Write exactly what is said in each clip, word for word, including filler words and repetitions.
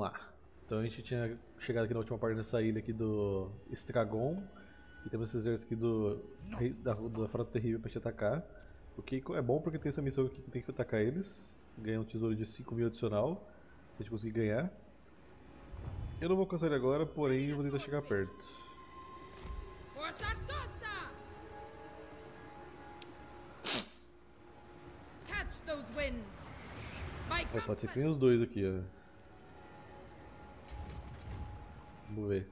lá. Então a gente tinha chegado aqui na última parte dessa ilha aqui do Estragon. E temos esse exército aqui do, da, da Frota Terrível pra gente atacar. O que é bom porque tem essa missão aqui que tem que atacar eles. Ganhar um tesouro de cinco mil adicional. Se a gente conseguir ganhar. Eu não vou alcançar ele agora, porém eu vou tentar chegar perto. É, pode ser que venha os dois aqui, ó. Vamos ver.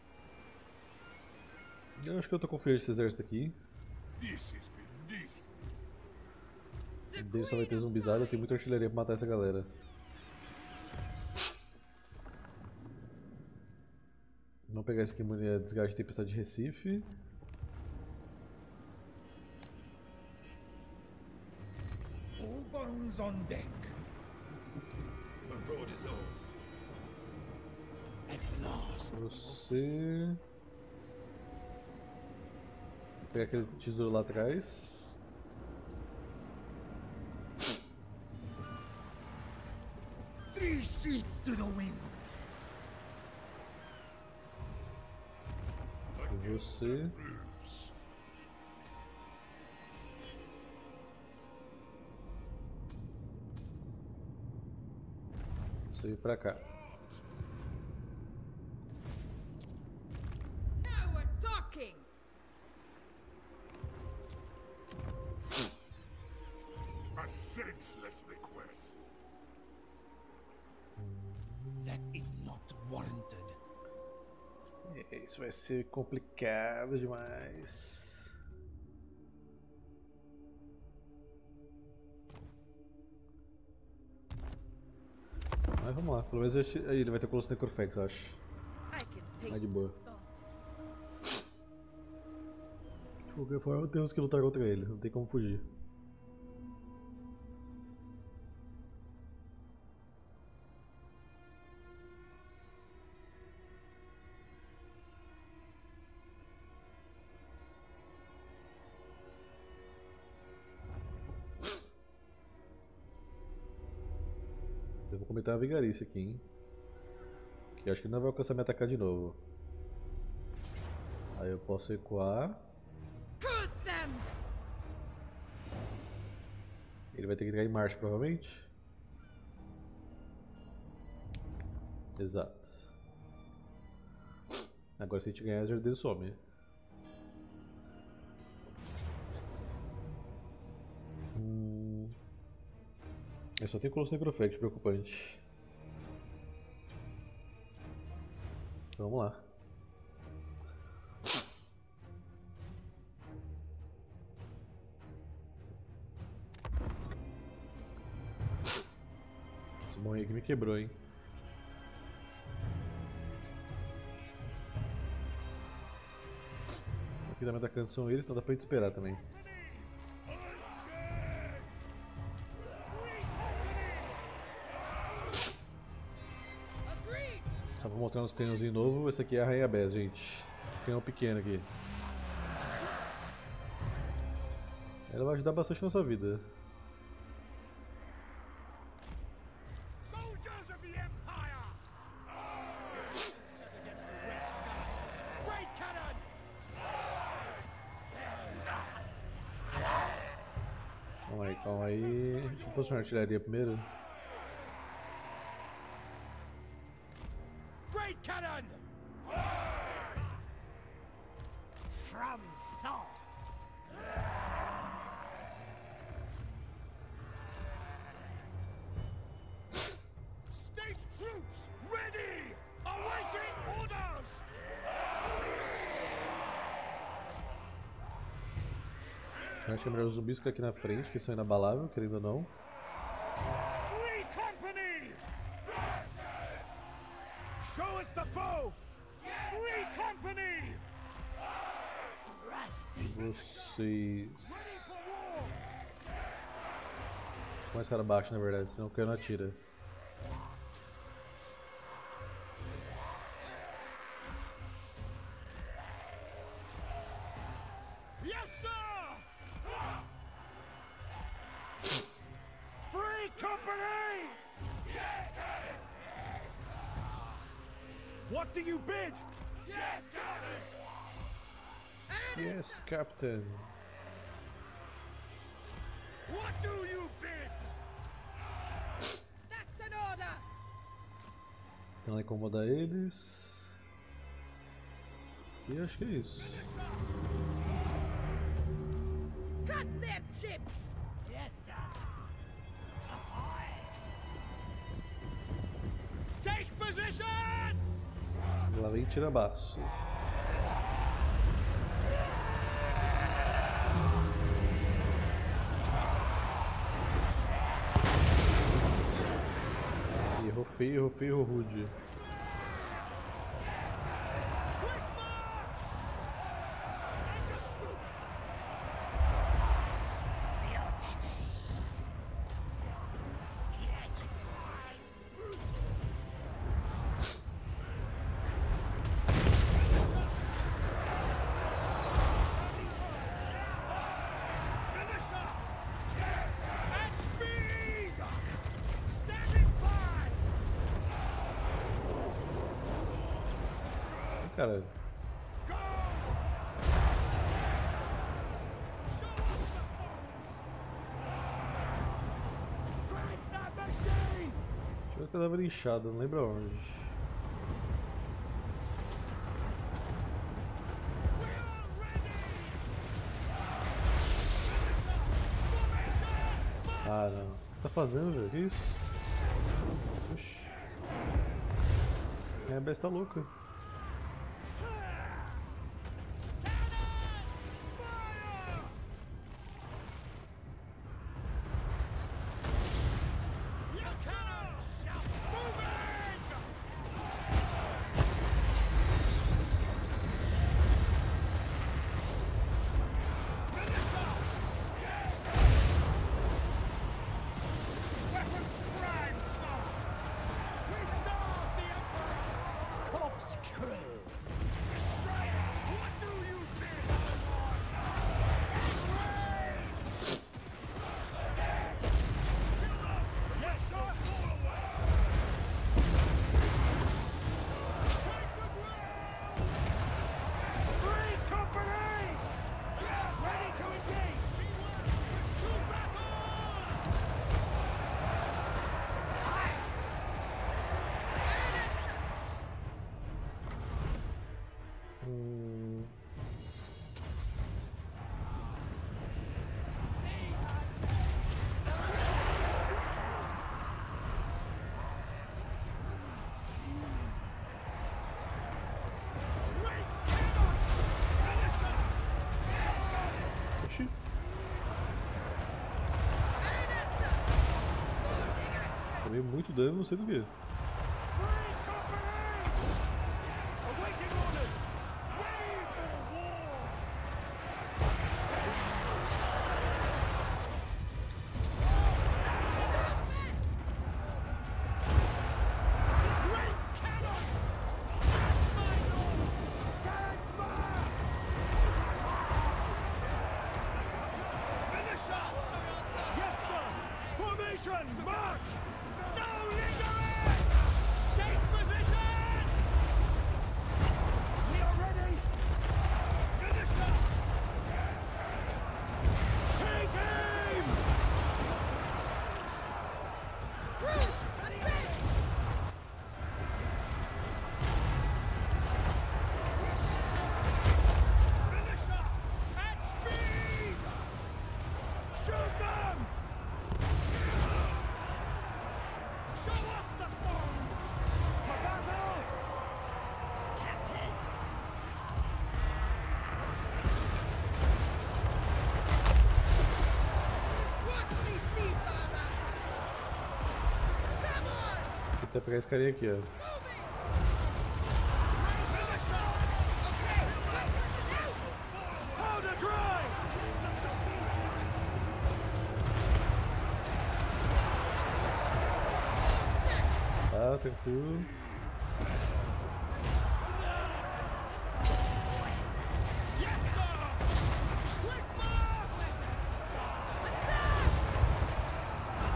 Eu acho que eu tô confiante nesse exército aqui. O dele só vai ter zumbizada, eu tenho muita artilharia pra matar essa galera. Vamos pegar esse aqui, desgaste de tempestade de Recife. All bones on deck. At last. Você. Vou pegar aquele tesouro lá atrás. Three sheets to the wind. E você. Você ir pra cá. Now we're talking. A senseless request. That is not warranted. Isso vai ser complicado demais. Mas vamos lá, pelo menos este, aí ele vai ter Colosso Necrofex, eu acho. Mais de boa. De qualquer forma, temos que lutar contra ele, não tem como fugir. Eu vou comentar a vigarice aqui, hein? Que eu acho que ele não vai alcançar me atacar de novo. Aí eu posso recuar. Ele vai ter que entrar em marcha, provavelmente. Exato. Agora se a gente ganhar, o exército dele some. Hum... Eu só tenho Colosso Necrofex, preocupante. Vamos lá. Esse morrinho aqui me quebrou, hein. Aqui também tá cansando eles, então dá pra gente esperar também. Só vou mostrar uns canhãozinhos novos. Esse aqui é a Rainha Bess, gente. Esse canhão pequeno aqui. Ela vai ajudar bastante na nossa vida. Calma aí, calma aí. Deixa eu posicionar a artilharia primeiro. From salt. State troops ready, awaiting orders. Eu acho que é melhor os zumbis ficar aqui na frente, que são inabaláveis, querendo ou não. Free company. Show us the foe. Free company. Vocês... Mais cara baixo, na verdade, senão o canhão não atira. Yes, sir. Free company. Yes, sir. What do you bid? Yes, Captain. What do you bid? That's an order. Tentar incomodar eles. E acho que é isso. Cut their chips. Yes, sir. Take position! Lá vem tirabaço. Errou feio, errou feio, errou rude. Quick march! Understood. Militia! At speed! Standing by! Cara, Go! Show us the foe! Crank that machine! tinha um cadáver inchado, não lembro aonde. We are ready! Militia! Formation! Ah, não. O que você tá fazendo, velho? Que isso? Oxi. É a besta louca. Yes, sir! Moving! Militia! Weapons prime, sir! We serve the Emperor! Corpse crew! Destroy it! What do you bid? Yes, sir! Take the ground! Three company! Ready to engage! To battle! Hum, Great cannon! Militia! oxi. Tomei muito dano, não sei do que. Three companies! Awaiting orders! Ready for war! Great cannon! Yes, my lord! Cannons fire! Militia! Yes, sir! Formation! March! No lingering! Take position! We are ready! Militia! Take aim! Militia! At speed! Shoot them! Show us the foe! To battle! Captain! What we see, father. Come on. Vou até pegar esse carinha aqui, ó. Move it. Militia! Okay. Weapons out. Powder dry! All set. Tá, tranquilo. Yes, sir! Quick march!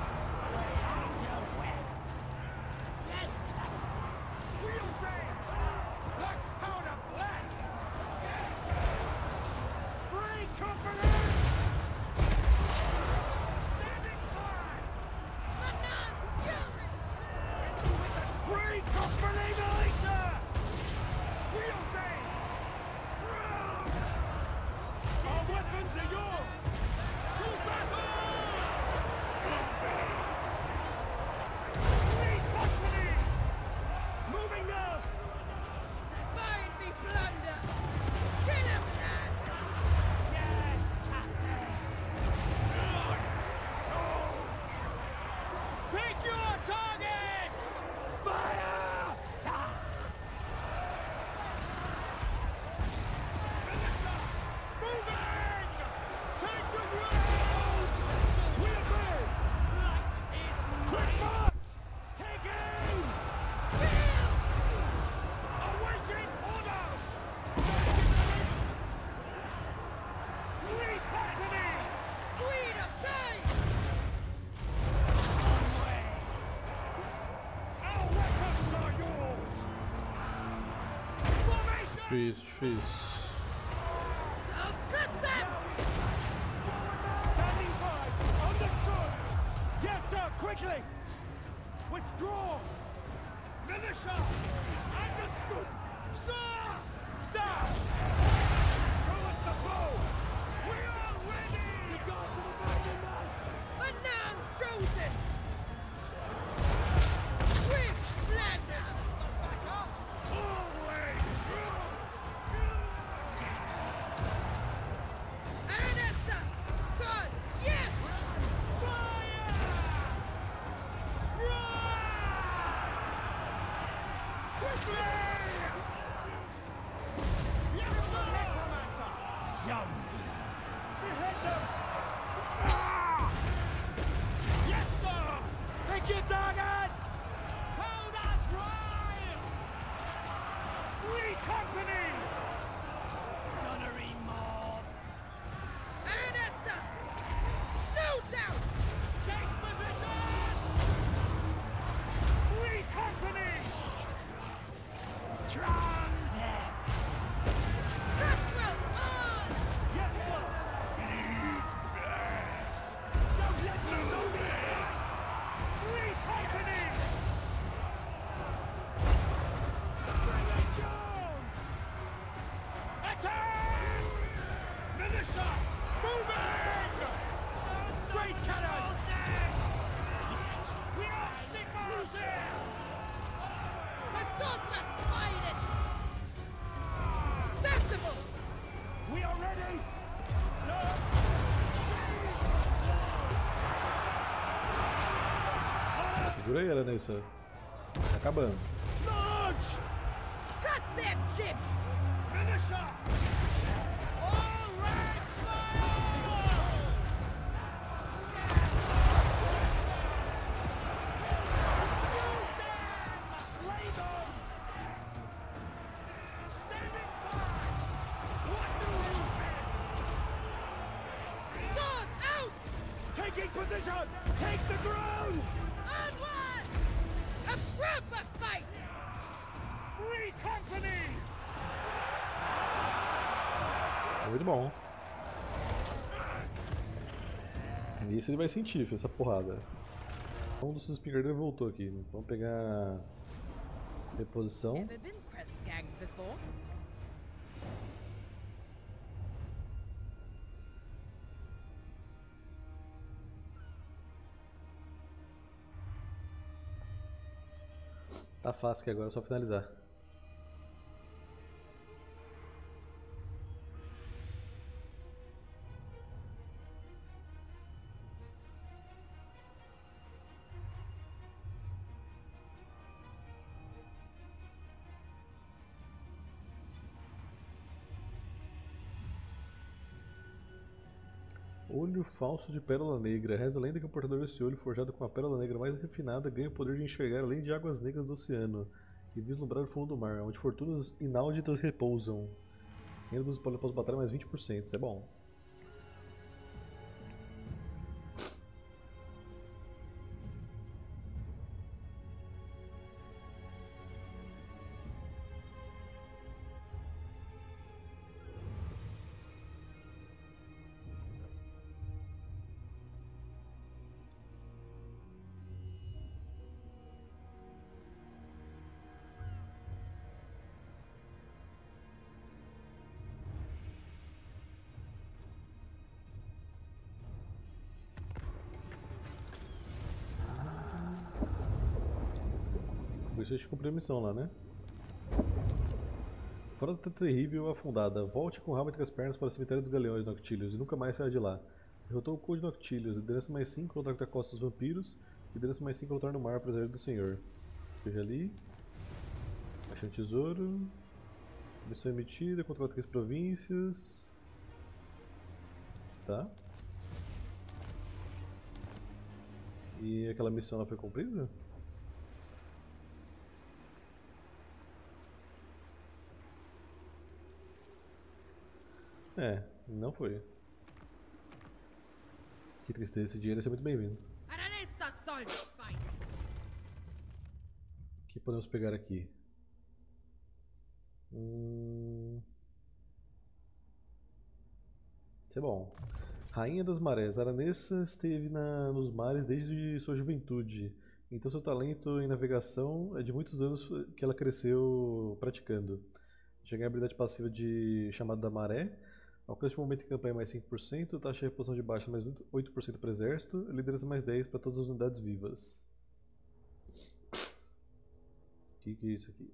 Yes, we obey! Difícil, difícil. I'll cut them! Standing by. Understood. Yes, sir. Quickly. Withdraw. Militia. Understood. Sir. Sir. Show us the foe. We are ready. The gods have abandoned us. A noun's chosen! With pleasure! Always. Aranessa! Gods, yes! Fire! Run! Quickly! Yes, sir! Zombies! Behead them! Ah! Yes, sir! Pick your targets! Hold on, drive! Free company! Nunnery mob! Aranessa! No doubt! Take position! Free company! Drown them! Cutthroats on! Yes, sir! Don't let the zombies back! Free company! Bring it down! Attack! Militia! Moving! Great cannon! We are Sigmar's heirs! Mendoza's finest! Festival! We are ready! Sir! Segura aí, Aranessa. Tá acabando. March! Cut their chips! Militia! All ranks fire! Shoot them! Slay them! Standing by! What do we mean? Swords out! Taking position! Take the ground! Onward! A proper fight! Free company! Muito bom. E esse ele vai sentir, filho, essa porrada. Um dos espingardeiros voltou aqui. Vamos pegar reposição. Ever been press ganged before? Tá fácil aqui agora, é só finalizar. Olho falso de pérola negra. Reza a lenda que o portador desse olho, forjado com a pérola negra mais refinada, ganha o poder de enxergar além de águas negras do oceano e vislumbrar o fundo do mar, onde fortunas inauditas repousam. Ainda dos spoilers após batalha mais vinte por cento. Isso é bom. Por isso a gente cumpriu a missão lá, né? Frota terrível afundada. Volte com o rabo entre as pernas para o cemitério dos galeões Noctilius e nunca mais saia de lá. Derrotou o Code Noctilius. Liderança mais cinco ao lutar contra a costa dos vampiros. Liderança mais cinco ao lutar no mar para o exército do senhor. Despeja ali. Achei um tesouro. Missão emitida. Controla três províncias. Tá. E aquela missão lá foi cumprida? É, não foi. Que tristeza, esse dinheiro ia ser muito bem-vindo. Aranessa soll fight! O que podemos pegar aqui? Hum... Isso é bom. Rainha das Marés. Aranessa esteve na, nos mares desde sua juventude. Então seu talento em navegação é de muitos anos que ela cresceu praticando. Chega a habilidade passiva de Chamado da Maré. Alcance de momento em campanha mais cinco por cento. Taxa de reposição de baixa mais oito por cento para o exército. Liderança mais dez por cento para todas as unidades vivas. O que, que é isso aqui?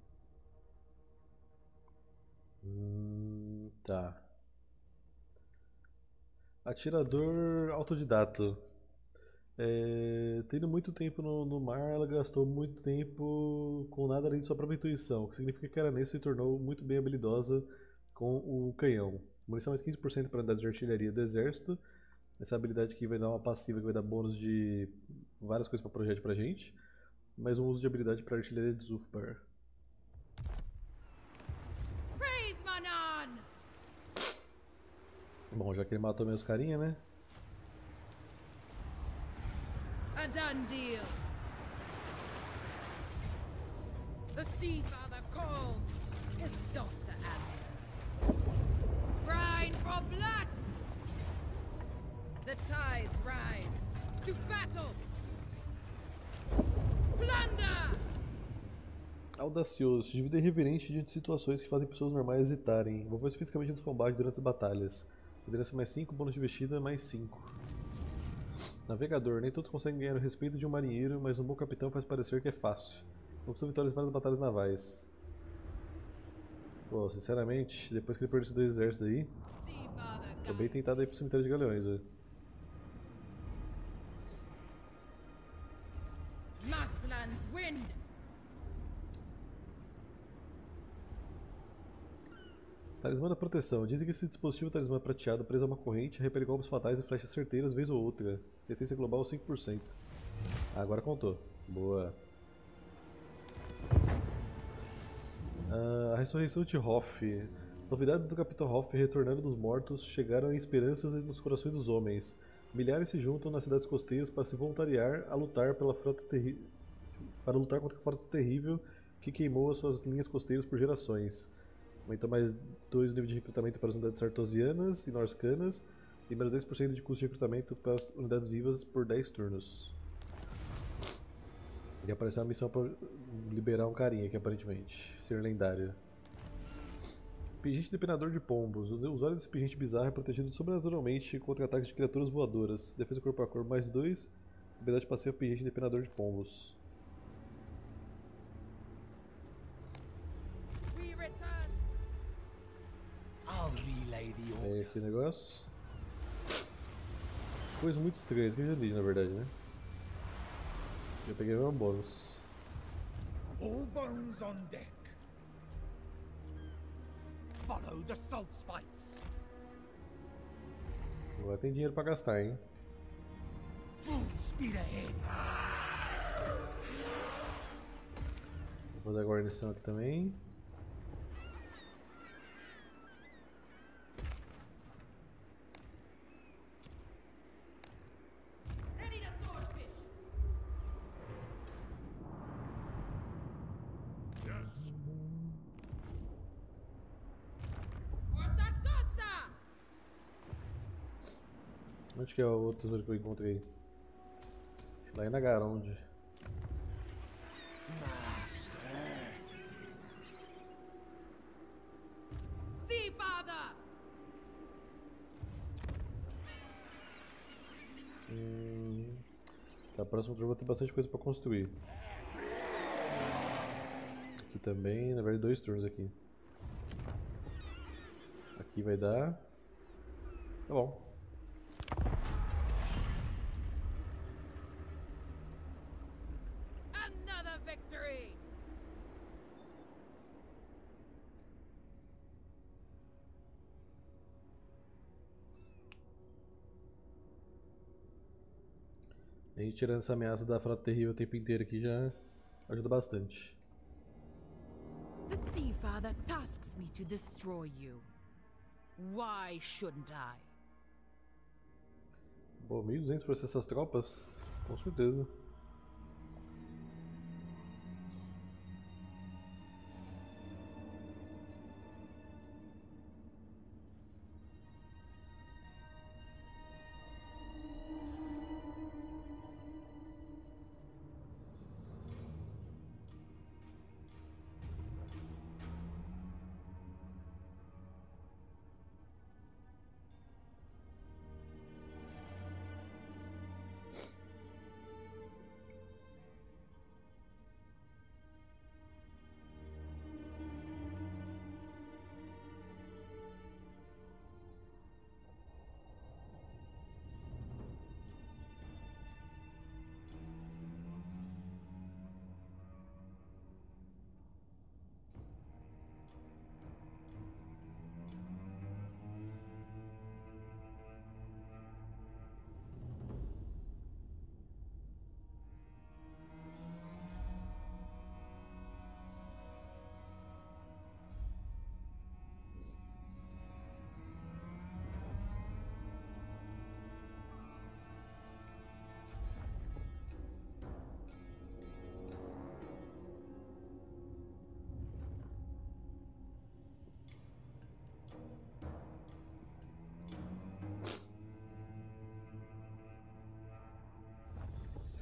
Hum, tá. Atirador autodidato. É, tendo muito tempo no, no mar, ela gastou muito tempo com nada além de sua própria intuição, o que significa que a Aranessa se tornou muito bem habilidosa com o canhão. Munição mais quinze por cento para unidades de artilharia do exército. Essa habilidade aqui vai dar uma passiva que vai dar bônus de várias coisas para projeto pra gente. Mais um uso de habilidade para artilharia de Zufbar. Praise Manon! Bom, já que ele matou meus carinha, né? A done deal. The Sea Father calls. His daughter answers. Brine for blood! The tides rise. To battle! Plunder! Audacioso, indivíduo irreverente diante de situações que fazem pessoas normais hesitarem. Envolveu-se fisicamente nos combates durante as batalhas. Liderança mais cinco, bônus de vestida mais cinco. Navegador, nem todos conseguem ganhar o respeito de um marinheiro, mas um bom capitão faz parecer que é fácil. Conquistou vitórias em várias batalhas navais. Pô, sinceramente, depois que ele perdeu esses dois exércitos aí, Sea Father tô bem guide. tentado aí pro cemitério de galeões, velho. Marthland's wind! Talismã da proteção. Dizem que esse dispositivo talismã prateado preso a uma corrente repele golpes fatais e flechas certeiras vez ou outra. Resistência global cinco por cento. Ah, agora contou. Boa. Ah, a ressurreição de Hoff. Novidades do Capitão Hoff retornando dos mortos chegaram em esperanças nos corações dos homens. Milhares se juntam nas cidades costeiras para se voluntariar a lutar pela frota terri... para lutar contra a frota terrível que queimou as suas linhas costeiras por gerações. Aumentou mais dois níveis de recrutamento para as unidades sartosianas e norscanas e menos dez por cento de custo de recrutamento para as unidades vivas por dez turnos. E apareceu uma missão para liberar um carinha aqui aparentemente, ser lendário. Pingente Depenador de Pombos. O usuário desse pingente bizarro é protegido sobrenaturalmente contra ataques de criaturas voadoras. Defesa corpo a corpo mais dois, habilidade passiva Pingente Depenador de Pombos. We return! I'll relay the É order. aqui o negócio. Coisa muito estranha, isso que eu já li na verdade, né? Eu peguei meu bônus. All bones on deck. Follow the salt spikes. Agora tem dinheiro pra gastar, hein? Full speed ahead. Vou fazer a guarnição aqui também. Ready to swordfish! Orsatosa! Onde que é o outro tesouro que eu encontrei? Lá em Nagaronde. Master. Sea Father! Hum... Tá, próximo turno eu vou ter bastante coisa pra construir. Aqui também, na verdade dois turnos aqui. Aqui vai dar... Tá bom. Another victory! A gente tirando essa ameaça da frota terrível o tempo inteiro aqui já ajuda bastante. The Sea Father tasks me to destroy you. Why shouldn't I? Bom, mil e duzentos para essas tropas? Com certeza.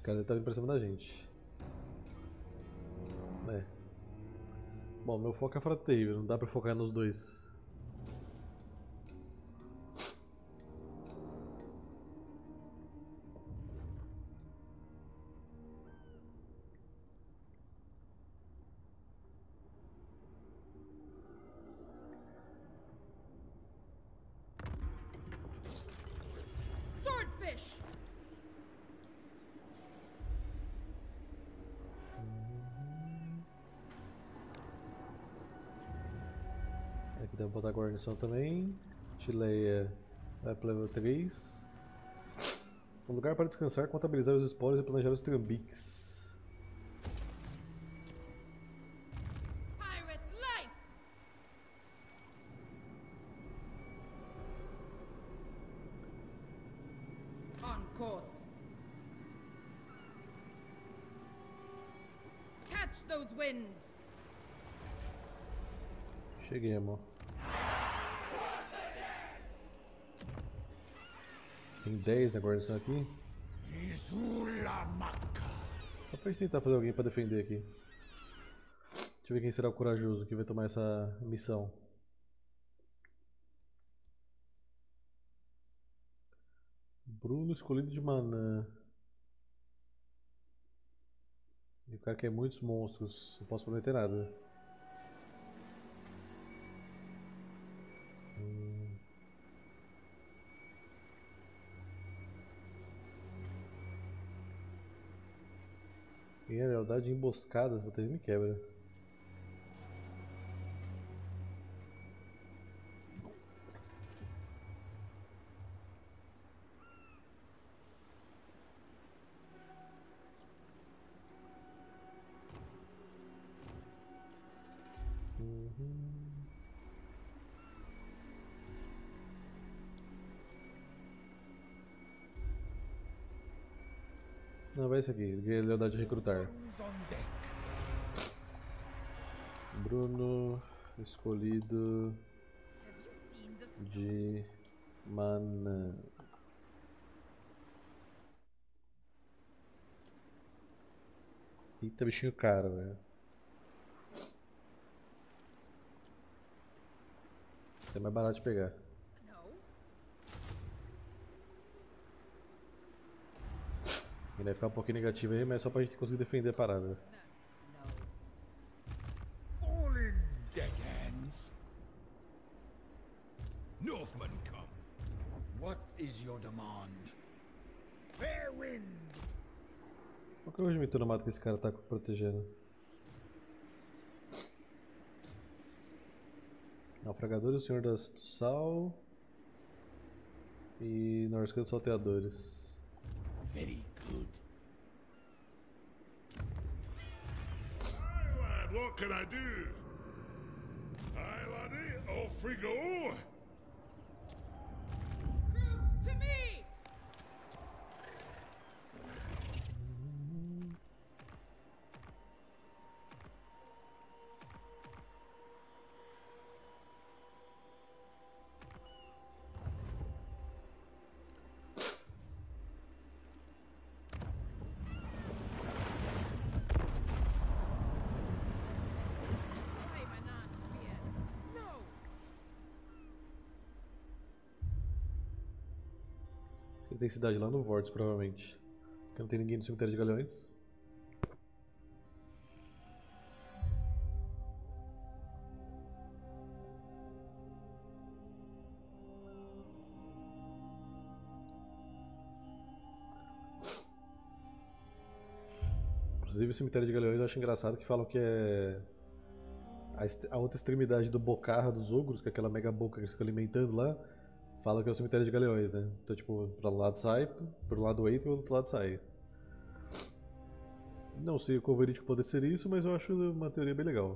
cara tá vindo pra cima da gente. É. Bom, meu foco é Frota Terrível, não dá pra focar nos dois. Swordfish! Aqui dá pra botar a guarnição também. Tileia vai pro level três. Um lugar para descansar, contabilizar os espólios e planejar os trambiques. Pirate's life! On course. Catch those winds! Cheguei, amor. Tem dez na guarnição aqui. Só pra gente tentar fazer alguém pra defender aqui. Deixa eu ver quem será o corajoso que vai tomar essa missão. Bruno escolhido de Manã. E o cara quer muitos monstros. Não posso prometer nada. Hum. E a lealdade de emboscadas, vou ter me quebra. Uhum. Não, vai esse aqui, lealdade de recrutar. Bruno escolhido de Manã. Eita, bichinho caro, velho. É mais barato de pegar. Ele vai ficar um pouquinho negativo aí, mas é só pra gente conseguir defender a parada. Falling deckhands. Northmen come. What is your demand? Fair wind. Qual que é o regimento nomado que esse cara tá protegendo? Naufragadores, o Senhor das, do Sal e Norscan dos Salteadores. Very good. Lad, what can I do? Aye, laddie, off we go. To me! Why, Manan, spear? Snow! Ele tem cidade lá no Vortex, provavelmente. Porque não tem ninguém no cemitério de Galeões. Inclusive o cemitério de Galeões eu acho engraçado que falam que é a, est- a outra extremidade do Bocarra dos ogros, que é aquela mega boca que eles ficam alimentando lá, fala que é o cemitério de Galeões, né? Então tipo, pra um lado sai, pro lado entra e pro outro lado sai. Não sei o quão verídico pode ser isso, mas eu acho uma teoria bem legal.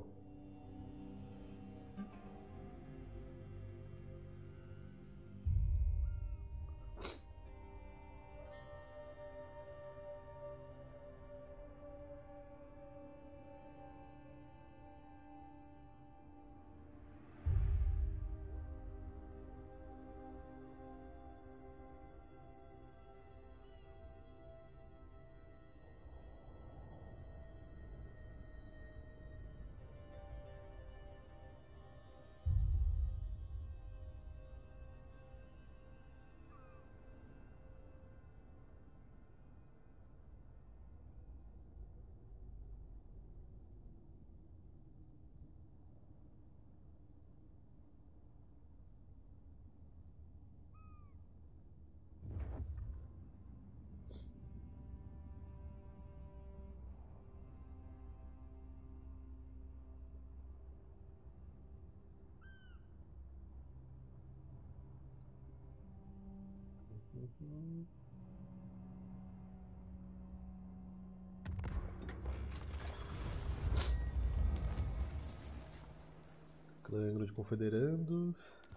Clã de Confederando.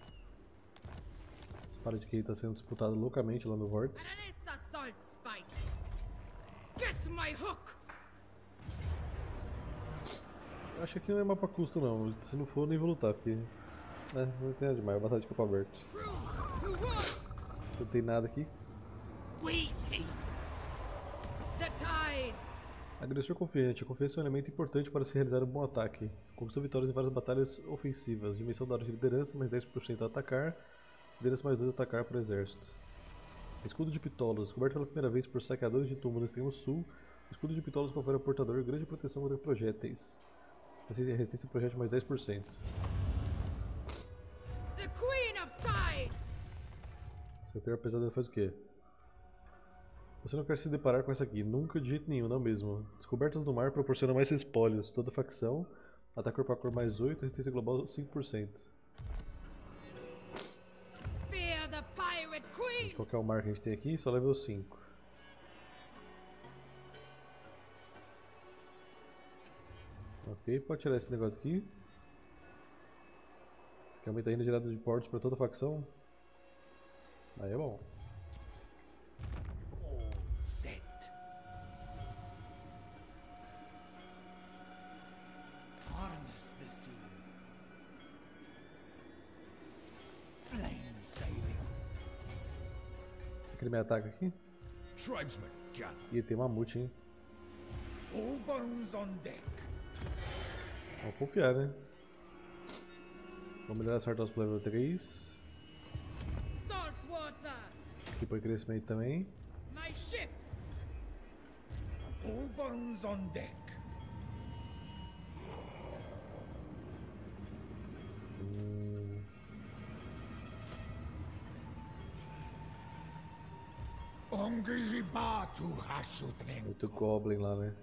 Essa parada de que está sendo disputada loucamente lá no Vortex. Anessa salt spike. Get my hook. Eu acho que não é mapa custo não. Se não for, nem vou lutar, porque. É, não tem nada demais. Batalha de campo aberto. Não tem nada aqui. The tides. Agressor confiante. A confiança é um elemento importante para se realizar um bom ataque. Conquistou vitórias em várias batalhas ofensivas. Dimensão da hora de liderança, mais dez por cento a atacar. Liderança mais dois a atacar para o exército. Escudo de Pitolos. Descoberto pela primeira vez por saqueadores de túmulo no extremo sul. O escudo de Pitolos confere ao portador grande proteção contra projéteis. Resistência a projétil mais dez por cento. The Queen of Tides. Seu pior pesadelo faz o quê? Você não quer se deparar com essa aqui, nunca de jeito nenhum, não mesmo. Descobertas no mar proporcionam mais espólios. Toda facção, ataque corpo a corpo mais oito, resistência global cinco por cento. Fear the Pirate Queen. Qual que é o mar que a gente tem aqui? Só level cinco. Ok, pode tirar esse negócio aqui. Esse aqui aumenta ainda gerado de portos para toda facção. Aí é bom. Será que ele me ataca aqui? Tribesman gather. Ih, tem mamute, hein? All bones on deck. Vamos confiar, né? Vamos melhorar essa Sartos pro level três. Saltwater. Aqui põe crescimento também. My ship. All bones on deck. Hum. Ongijibatu Hashutren. Muito Goblin lá, né?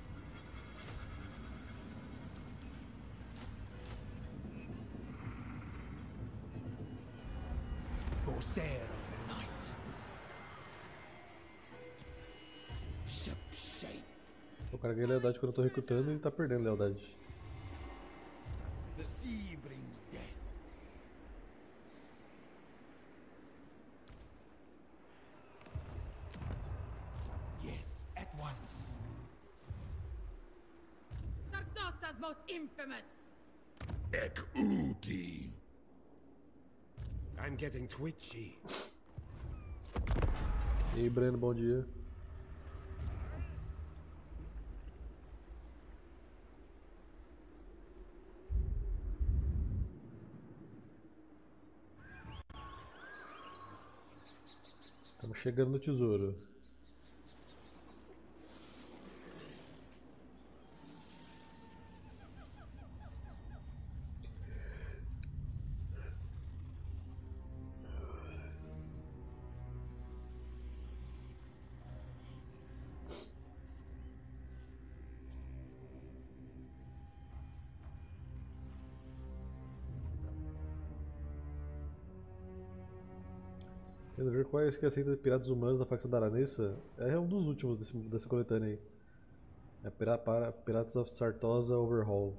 Corsair of the night. Ship shape. O cara ganha lealdade quando eu tô recrutando e ele tá perdendo lealdade. The sea brings death. Yes, at once. Sartosa's most infamous. Ek Uti. I'm getting twitchy. E aí, Breno, bom dia. Estamos chegando no tesouro. Quero ver qual é esse que aceita piratas humanos da facção da Aranessa. É um dos últimos desse, dessa coletânea aí. É Pira, para, Piratas of Sartosa Overhaul.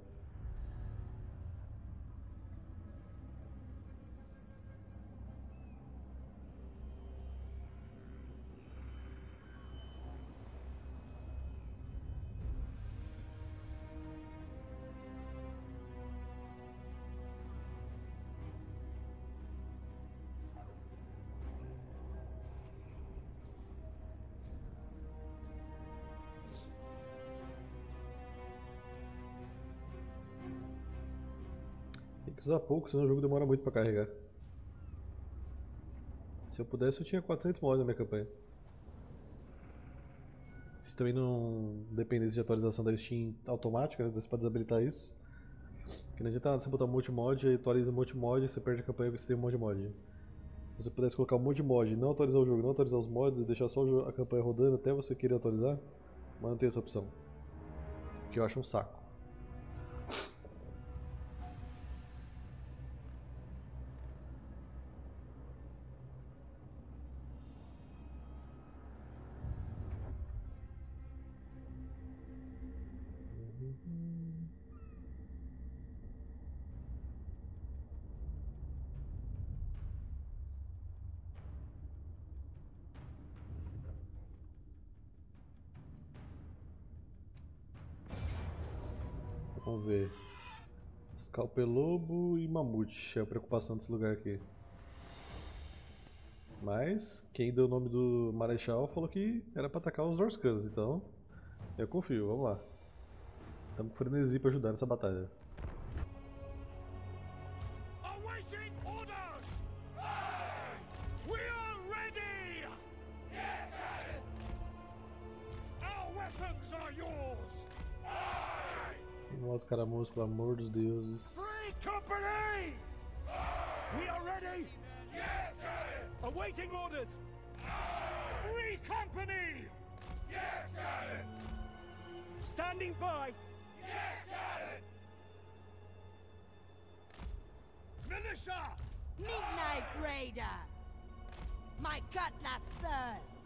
Tem que usar pouco, senão o jogo demora muito pra carregar. Se eu pudesse, eu tinha quatrocentos mods na minha campanha. Se também não dependesse de atualização da Steam automática, né, você pode desabilitar isso. Que não adianta nada você botar um monte de mod, aí atualiza um monte de mod e você perde a campanha porque você tem um monte de mod. Se você pudesse colocar um monte de mod, não atualizar o jogo, não atualizar os mods e deixar só a campanha rodando até você querer atualizar, mas não tem essa opção. Que eu acho um saco. Vamos ver. Scalpelobo e Mamute é a preocupação desse lugar aqui. Mas quem deu o nome do Marechal falou que era pra atacar os Dorscans, então eu confio, vamos lá. Estamos com frenesi pra ajudar nessa batalha. Awaiting orders! We are ready! Yes, Captain! Our weapons are yours! Sem nós, caramulos, pelo amor dos deuses. Free company! We are ready! Yes, Captain! Awaiting orders! Free company! Yes, Captain! Standing by! Yes, Captain! Militia! Midnight Raider! My cutlass thirsts!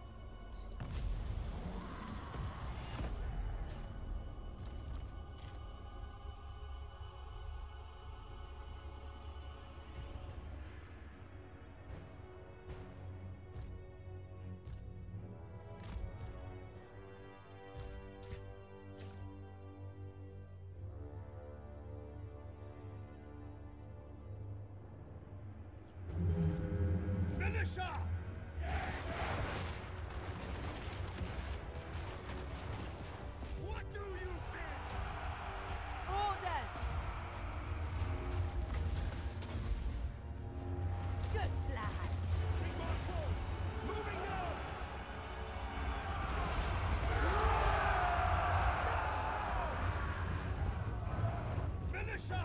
Militia! What do you think? Orders! Good lad! Sigmar force! Moving now! Militia!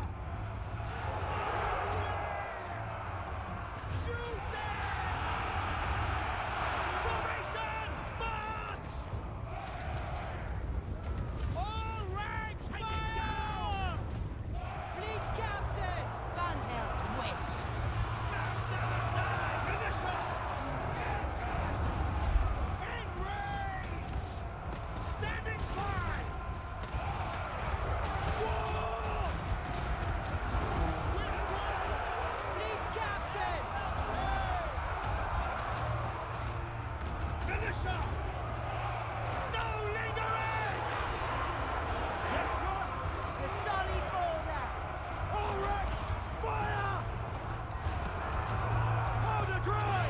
Shoot them! Formation! March! All ranks fire! Fleet Captain! Van Hels's wish! Snap down the side! Militia! In range! Standing by! War! Withdraw! Fleet Captain! Militia! No lingering! Yes, sir! The solid order! All ranks, fire! Powder dry!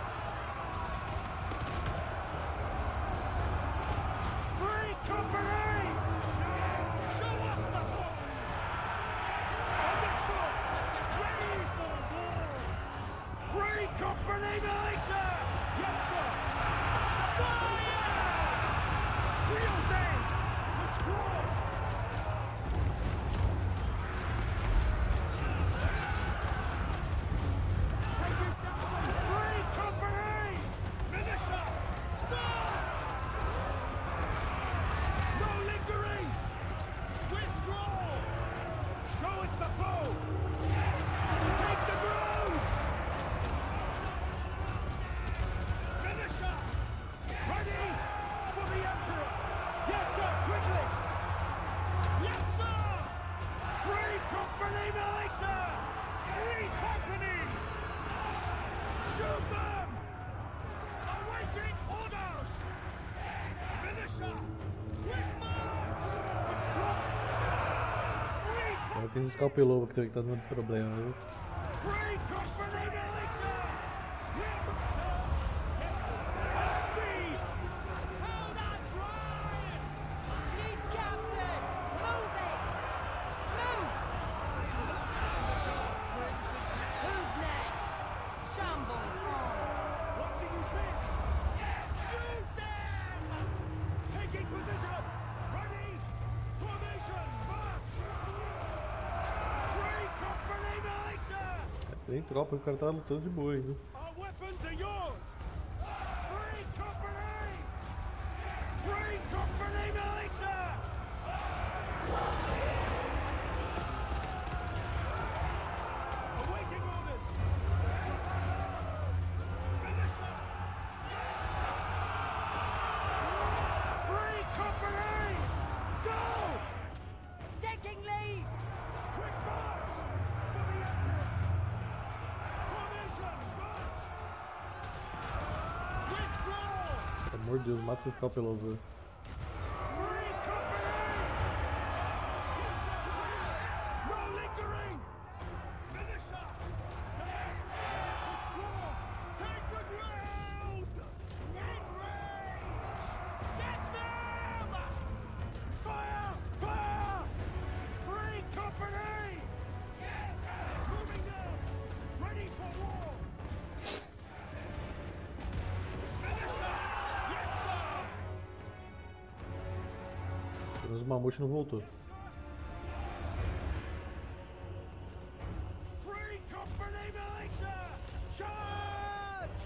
Free company! Show us the fire! Understood! Ready for war! Free company militia! Yes, sir! Fire! Real thing! Withdraw! Take it down! Free company! Militia! Sir! No lingering! Withdraw! Show us the foe! Take the ground! Militia! Ready for the Emperor! Yes, sir! Quickly! Yes, sir! Free company militia! Free company! Shoot them! Awaiting orders! Militia! Quick march! Withdraw! Free Agora company! tem esse Scalpelobo que também tá dando problema, viu? Free company militia! Here, sir! At speed! Hold on, drive! Fleet Captain! Move it! Move! Who's next? Shamble on! What do you bid? Shoot them! Taking position! Ready! Formation! March! Free company militia! Tem tropa que o cara tá lutando de boa ainda. Our weapons are yours! Free company! Free company militia! Awaiting orders! Militia! Free company! Go! Taking leave! Quick march! For the Emperor! Formation! March! Withdraw! Pelo amor de Deus, mata esse Scalpelobo. Free company! Yes, sir! Mas o mamute não voltou. Free company militia! Charge!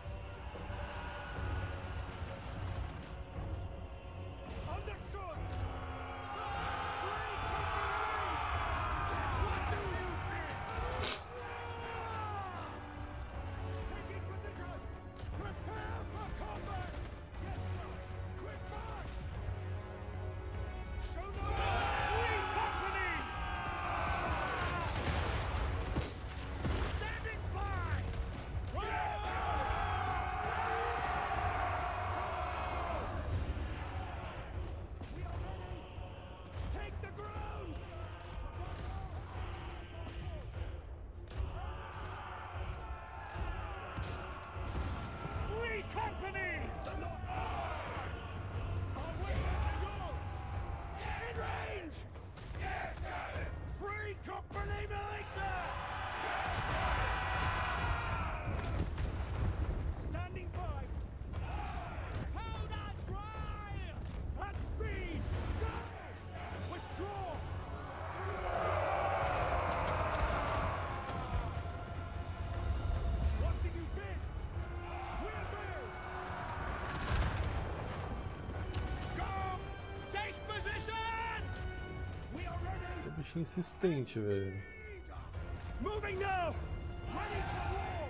Understood! Free company! What do you bid? Taking position! Prepare for combat! Yes, sir! Quick march! Show no Free company! Standing by! We are ready! Take the ground! Free company! Our weapons are yours! In range! Yes, Captain! Free company militia! Standing by! Hold on dry! At speed! Go! Withdraw! What do you bid? We're there! Go! Take position! We are ready! Que bichinho insistente, velho. Moving now! Ready for war!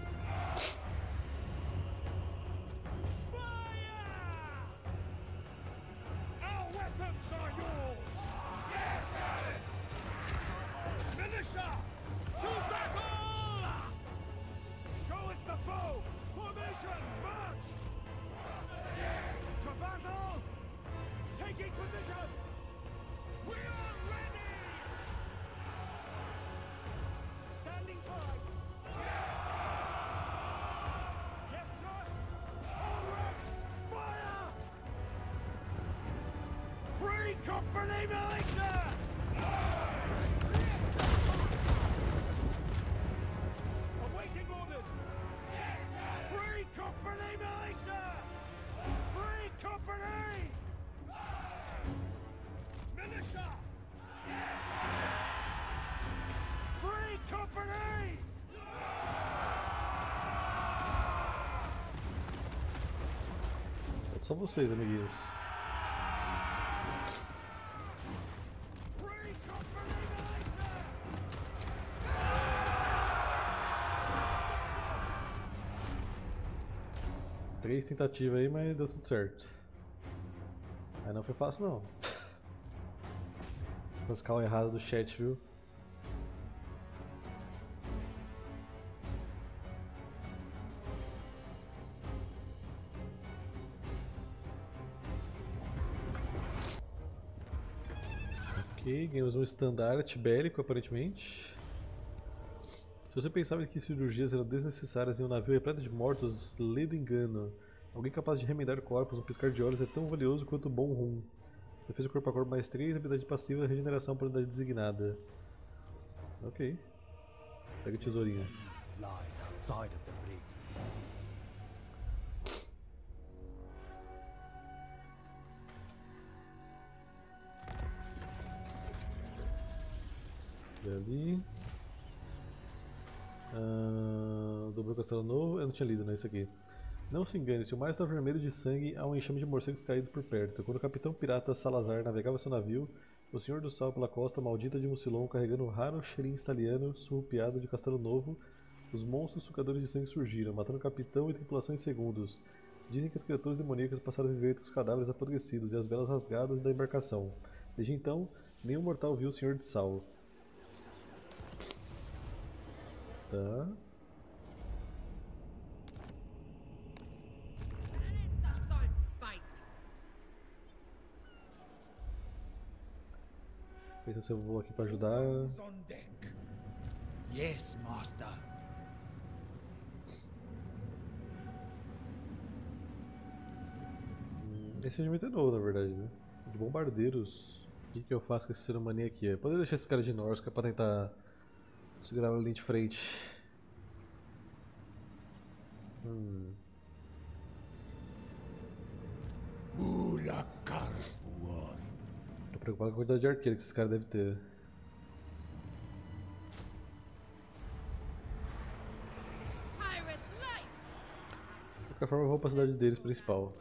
Fire! Our weapons are yours! Yes, Captain! Militia! To battle! Show us the foe! Formation, march! To battle! Taking position! We are ready! Standing by! Yes, sir! All ranks, fire! Free company militia! Awaiting orders! Free company militia! Free company! Militia! Free company! É só vocês, amiguinhos. Free company militia! Três tentativas aí, mas deu tudo certo. Aí não foi fácil, não. Essas cal erradas do chat, viu? Ok, ganhamos um estandarte bélico, aparentemente. Se você pensava que cirurgias eram desnecessárias em um navio repleto de mortos, lê do engano. Alguém capaz de remendar corpos, um piscar de olhos é tão valioso quanto o bom rum. Defesa corpo a corpo mais três, habilidade passiva, regeneração por unidade designada. Ok. Pega a tesourinha. Lies outside of the brig. Vê ali. Ah, dobrou o castelo novo. Eu não tinha lido, né? Isso aqui. Não se engane, se o mar está vermelho de sangue, há um enxame de morcegos caídos por perto. Quando o capitão pirata Salazar navegava seu navio, o Senhor do Sal pela costa maldita de Mucilon, carregando um raro xerim italiano surrupiado de castelo novo, os monstros sucadores de sangue surgiram, matando o capitão e tripulação em segundos. Dizem que as criaturas demoníacas passaram a viver entre os cadáveres apodrecidos e as velas rasgadas da embarcação. Desde então, nenhum mortal viu o Senhor de Sal. Tá. Assault spite. Pensa se eu vou aqui pra ajudar. On deck. Yes, master. Esse regimento é novo, na verdade, né? De bombardeiros. O que, que eu faço com esse ser humano aqui? Eu poderia deixar esse cara de Norsca pra tentar segurar a linha de frente. Hum. Ula Carpuor. Preocupado com a quantidade de arqueiro que esses caras devem ter. Pirate's life! De qualquer forma, eu vou pra cidade deles principal.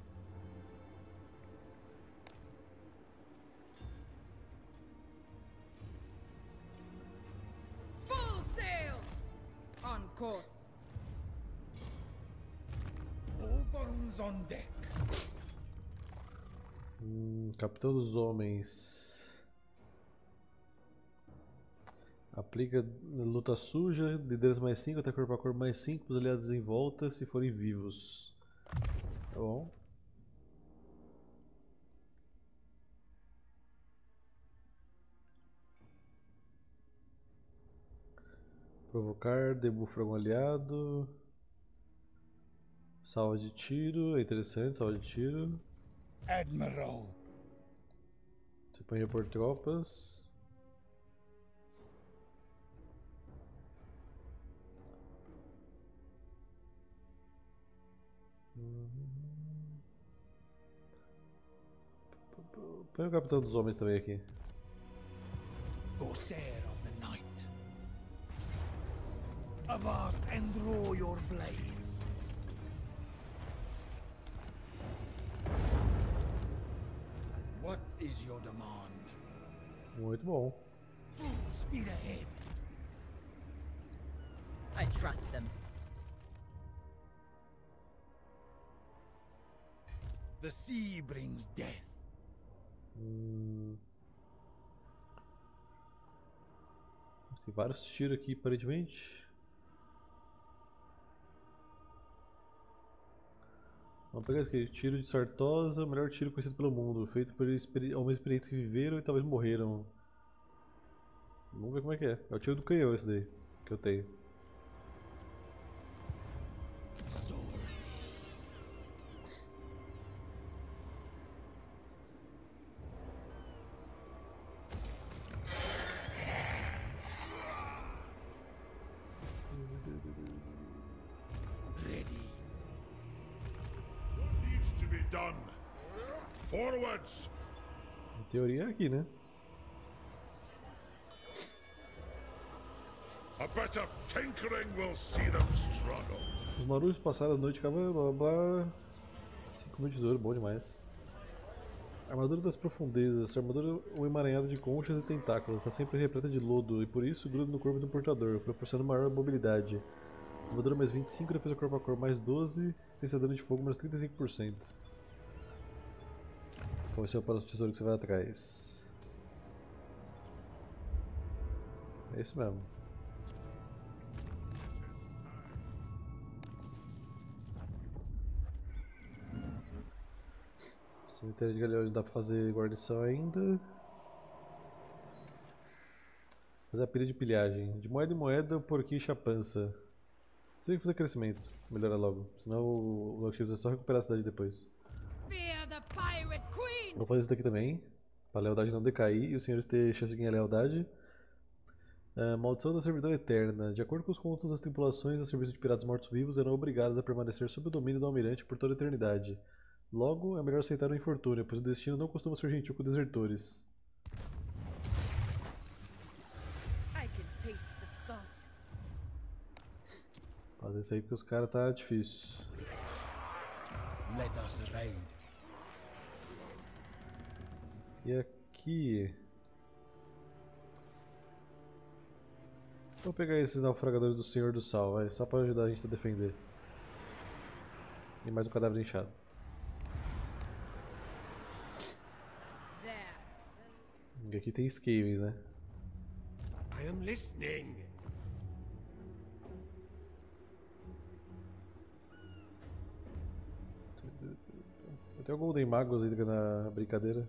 Full sails! On course. All bones on deck. Hum, Capitão dos Homens. Aplica luta suja, liderança mais cinco, até corpo a corpo mais cinco, os aliados em volta se forem vivos. Tá bom. Provocar, debuff para algum aliado. Salva de tiro, é interessante, salva de tiro. Admiral. Você põe repor tropas. Põe o capitão dos homens também aqui. Corsair of the night. Avast and draw your blades. What is your demand? Muito bom. Full speed ahead. I trust them. The sea brings death. Hum... Tem vários tiros aqui, aparentemente. Vamos pegar isso aqui. Tiro de Sartosa, o melhor tiro conhecido pelo mundo. Feito por experi homens experientes que viveram e talvez morreram. Vamos ver como é que é. É o tiro do canhão esse daí, que eu tenho. Ready. What needs to be done? Forwards! Em teoria é aqui, né? A bit of tinkering will see them struggle. Os marujos passaram a noite cavando, blá blá blá. cinco mil tesouro, bom demais. Armadura das profundezas. Essa armadura é um emaranhado de conchas e tentáculos. Está sempre repleta de lodo e por isso gruda no corpo do portador, proporcionando maior mobilidade. Armadura mais vinte e cinco, defesa corpo a corpo mais doze, resistência a dano de fogo mais trinta e cinco por cento. Qual é o próximo tesouro que você vai atrás? É isso mesmo. Cemitério de Galeões dá pra fazer guarnição ainda. Fazer a pilha de pilhagem. De moeda em moeda, porquinho e chapança. Você tem que fazer crescimento. Melhora logo. Senão o objetivo é só recuperar a cidade depois. Fear the pirate queen! Vou fazer isso daqui também. Pra lealdade não decair e os senhores terem chance de ganhar lealdade. Uh, maldição da servidão eterna. De acordo com os contos das tripulações a serviço de piratas mortos-vivos, eram obrigadas a permanecer sob o domínio do almirante por toda a eternidade. Logo, é melhor aceitar o infortúnio, pois o destino não costuma ser gentil com desertores. I can taste the salt. Fazer isso aí porque os caras tá difícil. Let us raid. E aqui... Vou pegar esses naufragadores do Senhor do Sal, vai, só pra ajudar a gente a defender. E mais um cadáver inchado. There. E aqui tem Skavens, né? I am listening. Tem o Golden Magus aí na brincadeira.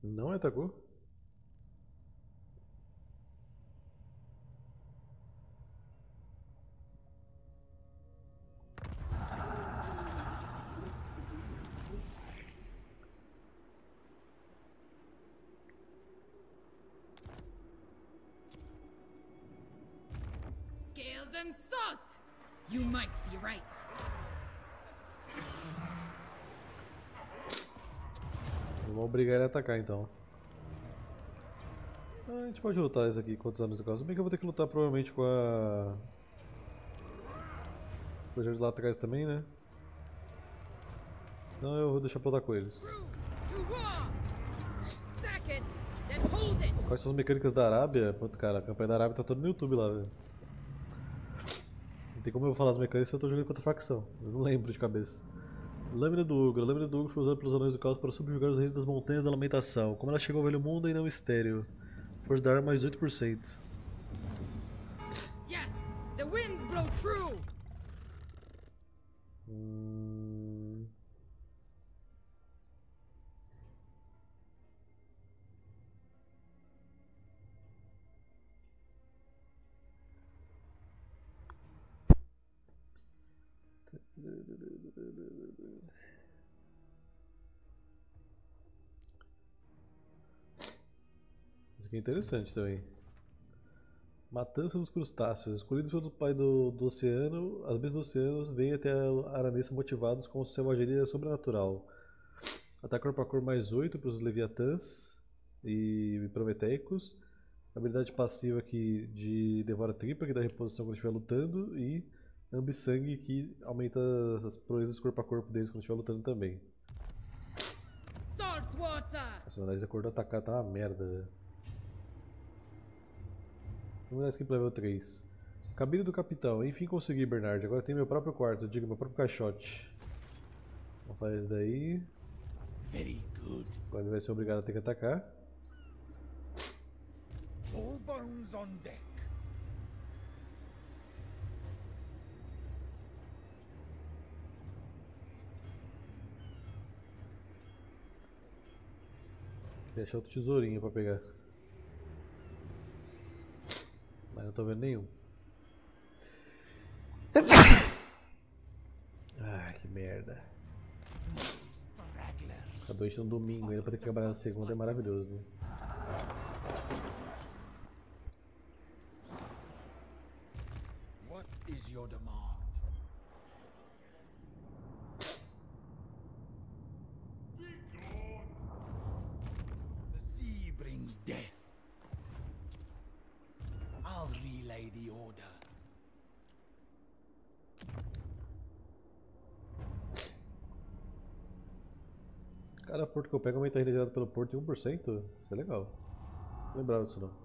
Não atacou? Scales and salt! You might be right. Vamos obrigar ele a atacar então. Ah, a gente pode lutar isso aqui quantos anos no caso. Se bem que eu vou ter que lutar provavelmente com a. Com os lá atrás também, né? Não, eu vou deixar pra lutar com eles. To war! Sack it, then hold it! Quais são as mecânicas da Arábia? Pronto, cara, a campanha da Arábia tá toda no YouTube lá, velho. Não tem como eu falar as mecânicas se eu tô jogando contra a facção. Eu não lembro de cabeça. Lâmina do Ugro. A Lâmina do Ugro foi usada pelos Anões do Caos para subjugar os reis das Montanhas da Lamentação. Como ela chegou ao Velho Mundo, ainda é um mistério. Força da arma mais oito por cento. Yes, the winds blow true! Hum... Isso aqui é interessante também. Matança dos crustáceos. Escolhidos pelo pai do, do oceano, as bestas do oceano vêm até a Aranessa motivados com selvageria sobrenatural. Ataque corpo a corpo mais oito para os leviatãs e prometeicos. Habilidade passiva aqui de Devora Tripa, que dá reposição quando estiver lutando. E Ambi-Sangue, que aumenta as proezas corpo a corpo deles quando estiver lutando também. Saltwater! Nossa, mas a cor do atacar tá uma merda, velho. Vamos dar skip level três. Cabine do capitão. Enfim consegui, Bernard. Agora tem meu próprio quarto, digo, meu próprio caixote. Vamos fazer isso daí. Very good. Agora ele vai ser obrigado a ter que atacar. All bones on deck. Queria achar outro tesourinho pra pegar. Mas não tô vendo nenhum. Ai, que merda. Stragglers. Ficar doente no domingo ainda pra ter que trabalhar na segunda é maravilhoso, né? What is your demand? The sea brings death. I'll relay the order. Cada porto que eu pego aumenta a rede gerada pelo porto em um por cento? Isso é legal. Não lembrava disso não.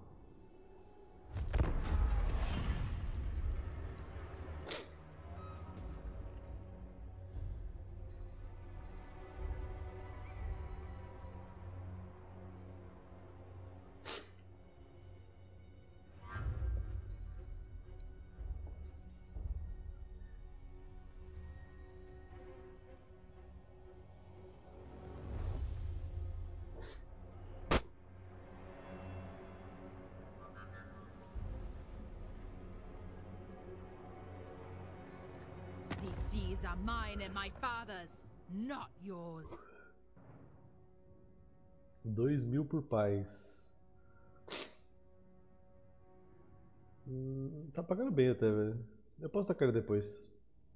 These seas are mine and my father's, not yours. Dois mil por paz. Hum, tá pagando bem até, velho. Eu posso tacar ele depois.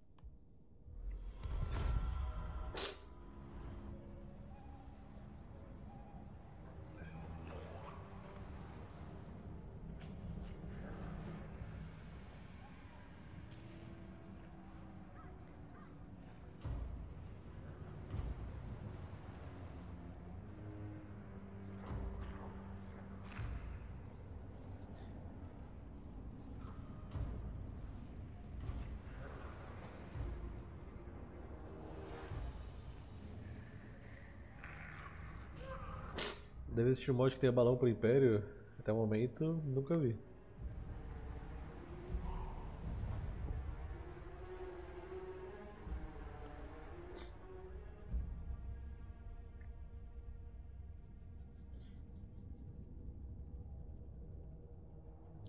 Deve existir um mod que tenha balão pro Império. Até o momento, nunca vi.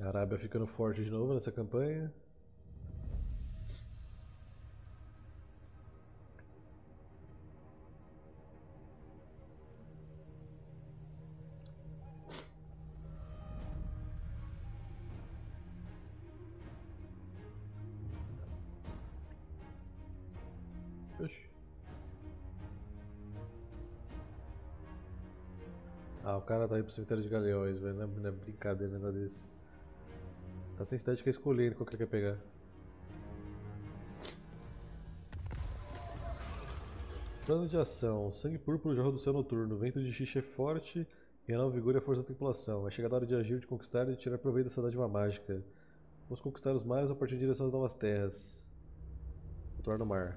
A Arábia ficando forte de novo nessa campanha. Oxi. Ah, o cara tá indo pro cemitério de galeões, velho. Não, é- não é brincadeira um negócio desse. Tá sem estética escolhendo qual que ele quer pegar. Plano de ação. Sangue púrpura, jorro do céu noturno. Vento de xixi é forte e renova o vigor e a força da tripulação. É chegada a hora de agir, de conquistar e de tirar proveito dessa dádiva mágica. Vamos conquistar os mares a partir em direção às novas terras. Atuar no mar.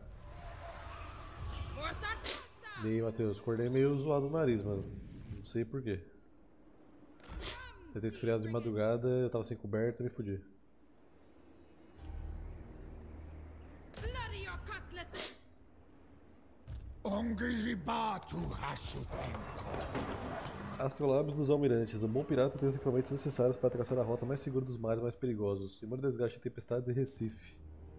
E aí, Matheus, acordei meio zoado no nariz, mano. Não sei porquê. Tentei esfriado de madrugada, eu tava sem coberta e me fudi. Bloody your cutlasses! Ongizibatu Hashutenko. Astrolábios dos Almirantes. O bom pirata tem os equipamentos necessários para traçar a rota mais segura dos mares mais perigosos. Imune a desgaste de tempestades e Recife.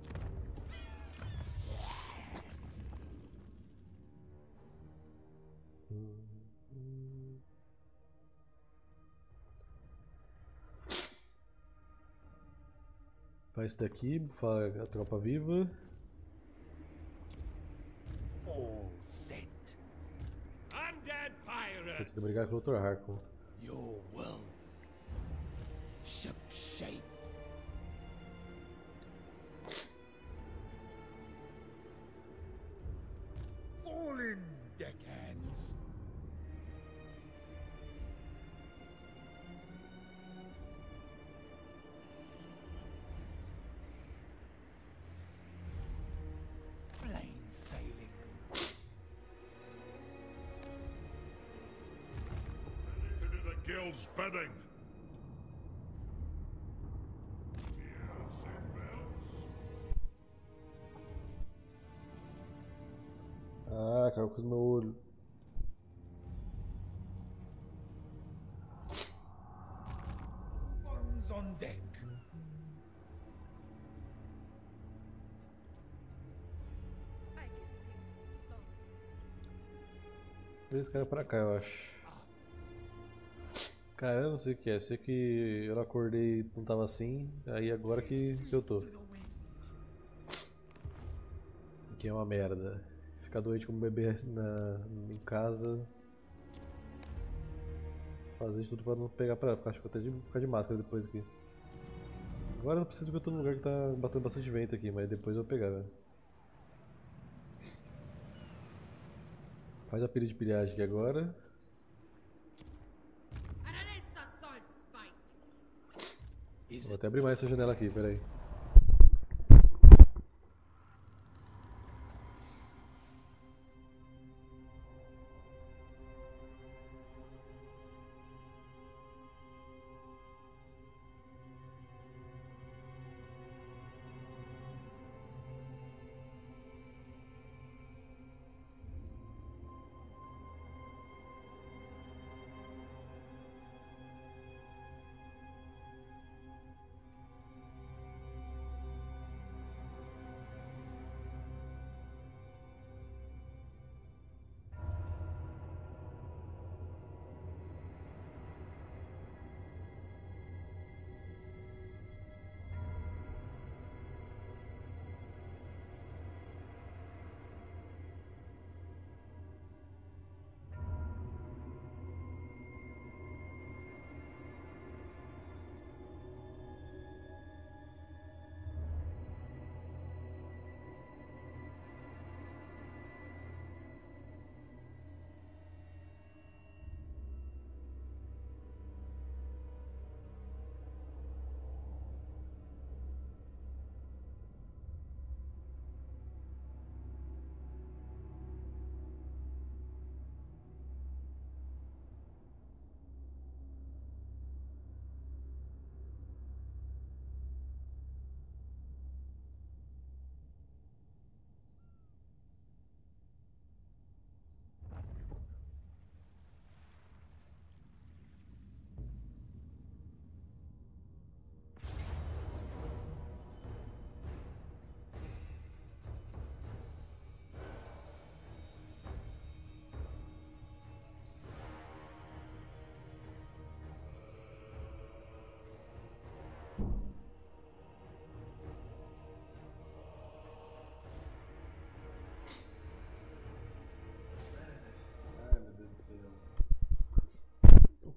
Faz isso daqui, bufar a tropa viva. All set. Undead Vou pirate! ter que brigar com o doutor Harkon. Your will. Ship shape. Fallen deckhands. Plain sailing. To do the guild's bidding! Yeah, same bells. Ah, caiu com o meu olho. Bones on deck. I can taste the salt. Esse cara pra cá, eu acho. Cara, eu não sei o que é. Eu sei que eu acordei e não tava assim. Aí agora que, que eu tô. Que é uma merda. Ficar doente como bebê na, em casa. Fazer de tudo pra não pegar pra. Ficar, acho que vou até de, ficar de máscara depois aqui. Agora eu não preciso porque eu tô num lugar que tá batendo bastante vento aqui, mas depois eu vou pegar, velho. Faz a pilha de pilhagem aqui agora. Aranessa salt spite! Is Vou it até abrir mais essa janela aqui, peraí.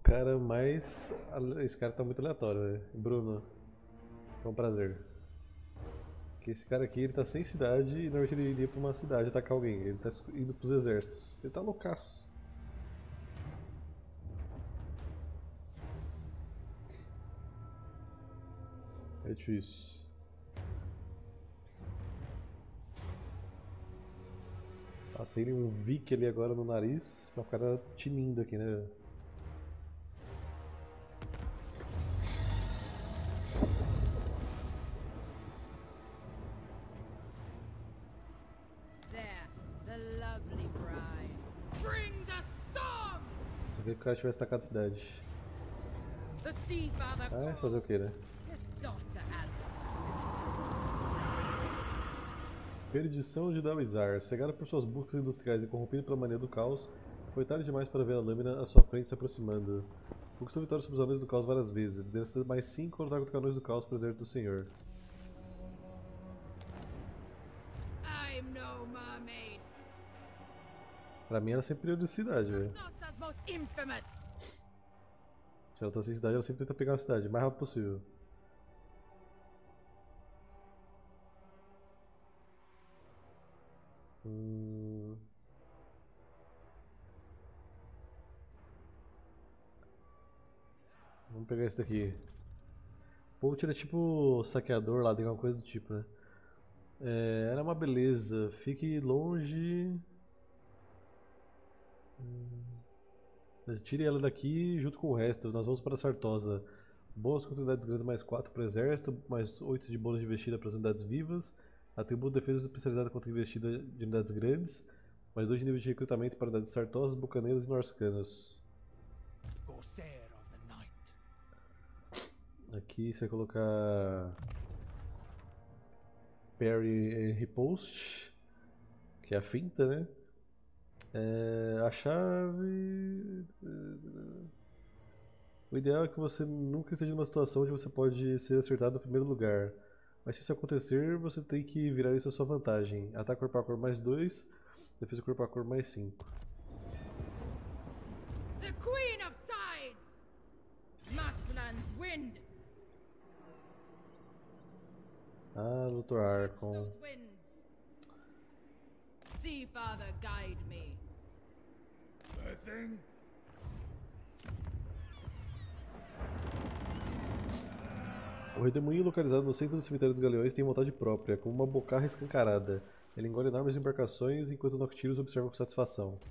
cara mais... Esse cara tá muito aleatório, velho. Bruno, foi um prazer. Porque esse cara aqui, ele tá sem cidade e normalmente ele iria pra uma cidade atacar alguém. Ele tá indo pros exércitos. Ele tá loucaço. É difícil. Passei ele um Vic ali agora no nariz pra ficar tinindo aqui, né? There, the lovely bride. Bring the storm! Eu queria que o cara tivesse atacado a cidade. The Sea Father Ah, é calls. fazer o que, né? His daughter answers. Perdição de Dawizar, cegado por suas buscas industriais e corrompido pela mania do caos, foi tarde demais para ver a lâmina à sua frente se aproximando. Conquistou vitória sobre os anões do caos várias vezes, liderança mais cinco contra os anões do caos para o exército do senhor. I'm no mermaid. Pra mim ela sempre perdeu de cidade, velho. Thassa's most infamous. Se ela tá sem cidade, ela sempre tenta pegar a cidade, o mais rápido possível. Hum... Vamos pegar esse daqui. O povo tira tipo saqueador lá, tem alguma coisa do tipo, né? É, era uma beleza. Fique longe. Hum... Tire ela daqui junto com o resto. Nós vamos para Sartosa. Bônus contra unidades grandes mais quatro para o exército, mais oito de bônus de investida para as unidades vivas. Atributo de defesa especializada contra investida de unidades grandes, mais dois de nível de recrutamento para unidades sartosas, bucaneiros e norscanos. Corsair of the night. Aqui você vai colocar Parry and Riposte, que é a finta, né? É, a chave... O ideal é que você nunca esteja numa situação onde você pode ser acertado no primeiro lugar. Mas se isso acontecer, você tem que virar isso a sua vantagem. Ataque corpo a corpo mais dois, defesa corpo a corpo mais cinco. The Queen of Tides! Mathland's wind! Ah, doutor Archon. Those winds! Sea Father, guide me. Nothing. O redemoinho localizado no centro do cemitério dos galeões tem vontade própria, como uma bocarra escancarada. Ele engole enormes embarcações enquanto Noctilus observa com satisfação.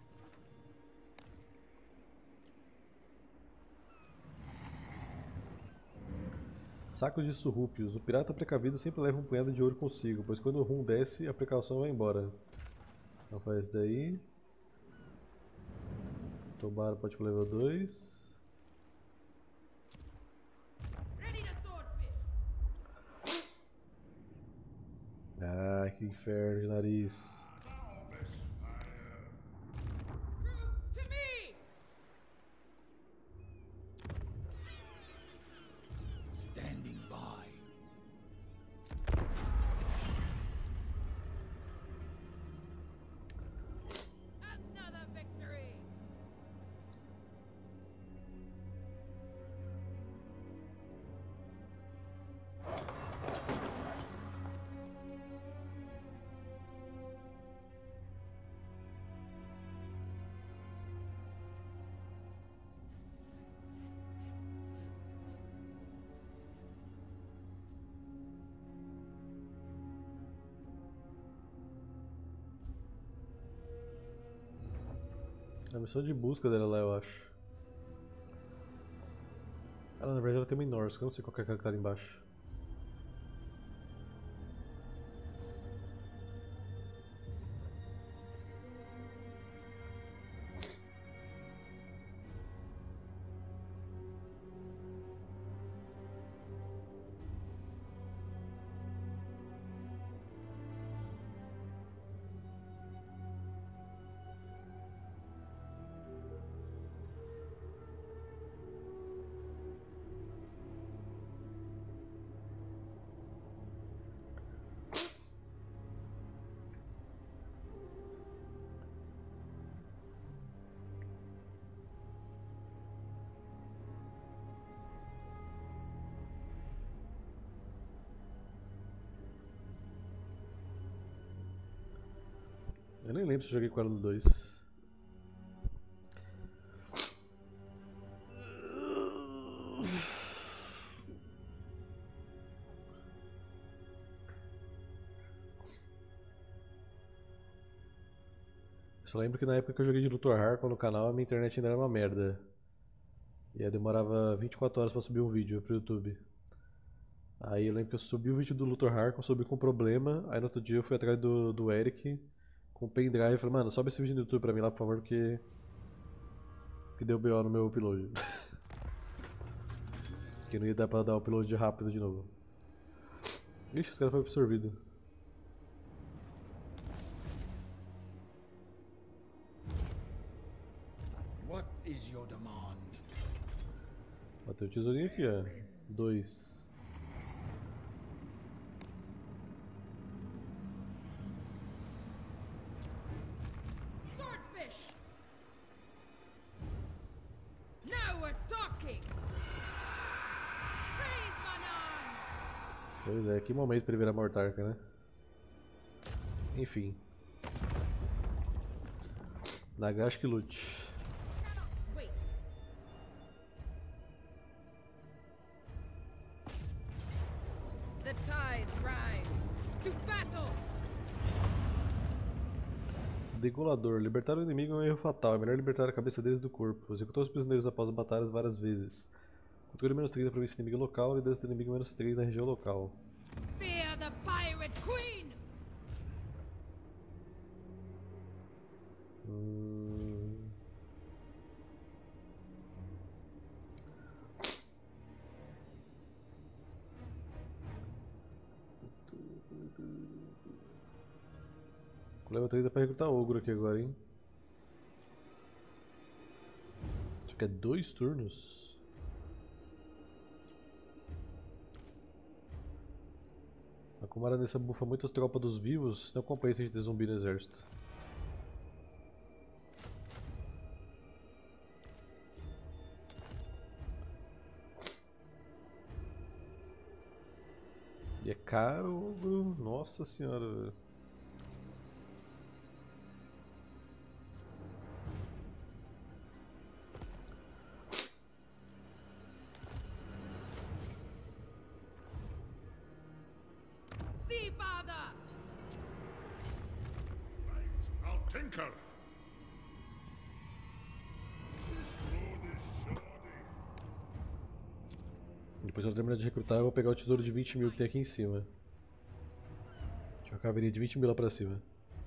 Sacos de surrúpios. O pirata precavido sempre leva um punhado de ouro consigo, pois quando o rum desce, a precaução vai embora. Então faz isso daí. Tobaro pode ir pro level dois. Ready the swordfish! Ah, que inferno de nariz. Crew, to me! Standing by. Another victory! A missão de busca dela lá, eu acho. Ela, na verdade, ela tem uma Norse, que eu não sei qual que é aquela que tá ali embaixo. Eu nem lembro se eu joguei com ela no dois. Só lembro que na época que eu joguei de doutor Harkon no canal, a minha internet ainda era uma merda. E aí demorava vinte e quatro horas pra subir um vídeo pro YouTube. Aí eu lembro que eu subi o vídeo do Luthor Harkon, subi com problema. Aí no outro dia eu fui atrás do, do Eric com o pendrive e falei, mano, sobe esse vídeo no YouTube pra mim lá, por favor, porque. Que deu B O no meu upload. Que não ia dar pra dar o upload rápido de novo. Ixi, esse cara foi absorvido. What is your demand? Ó, tem o tesourinho aqui, ó. Dois. Swordfish! Now we're talking! Praise Manon! Pois é, que momento pra ele virar Mortarka, né? Enfim. Nagash que lute. Wait. The tides rise. To battle! Degolador. Libertar o inimigo é um erro fatal. É melhor libertar a cabeça deles do corpo. Executou os prisioneiros após batalhas várias vezes. Controle menos três na província inimiga local. Liderança do inimigo menos três na região local. Fear the Pirate Queen! Hum... Com level três dá pra recrutar ogro aqui agora, hein? Isso aqui é dois turnos? A Kumara nessa bufa muitas tropas dos vivos, não compensa a gente ter zumbi no exército. E é caro, ogro. Nossa senhora, velho. Sea Father! I'll tinker. This road is shoddy. Depois que eu terminar de recrutar, eu vou pegar o tesouro de vinte mil que tem aqui em cima. Tinha uma caveirinha de vinte mil lá pra cima.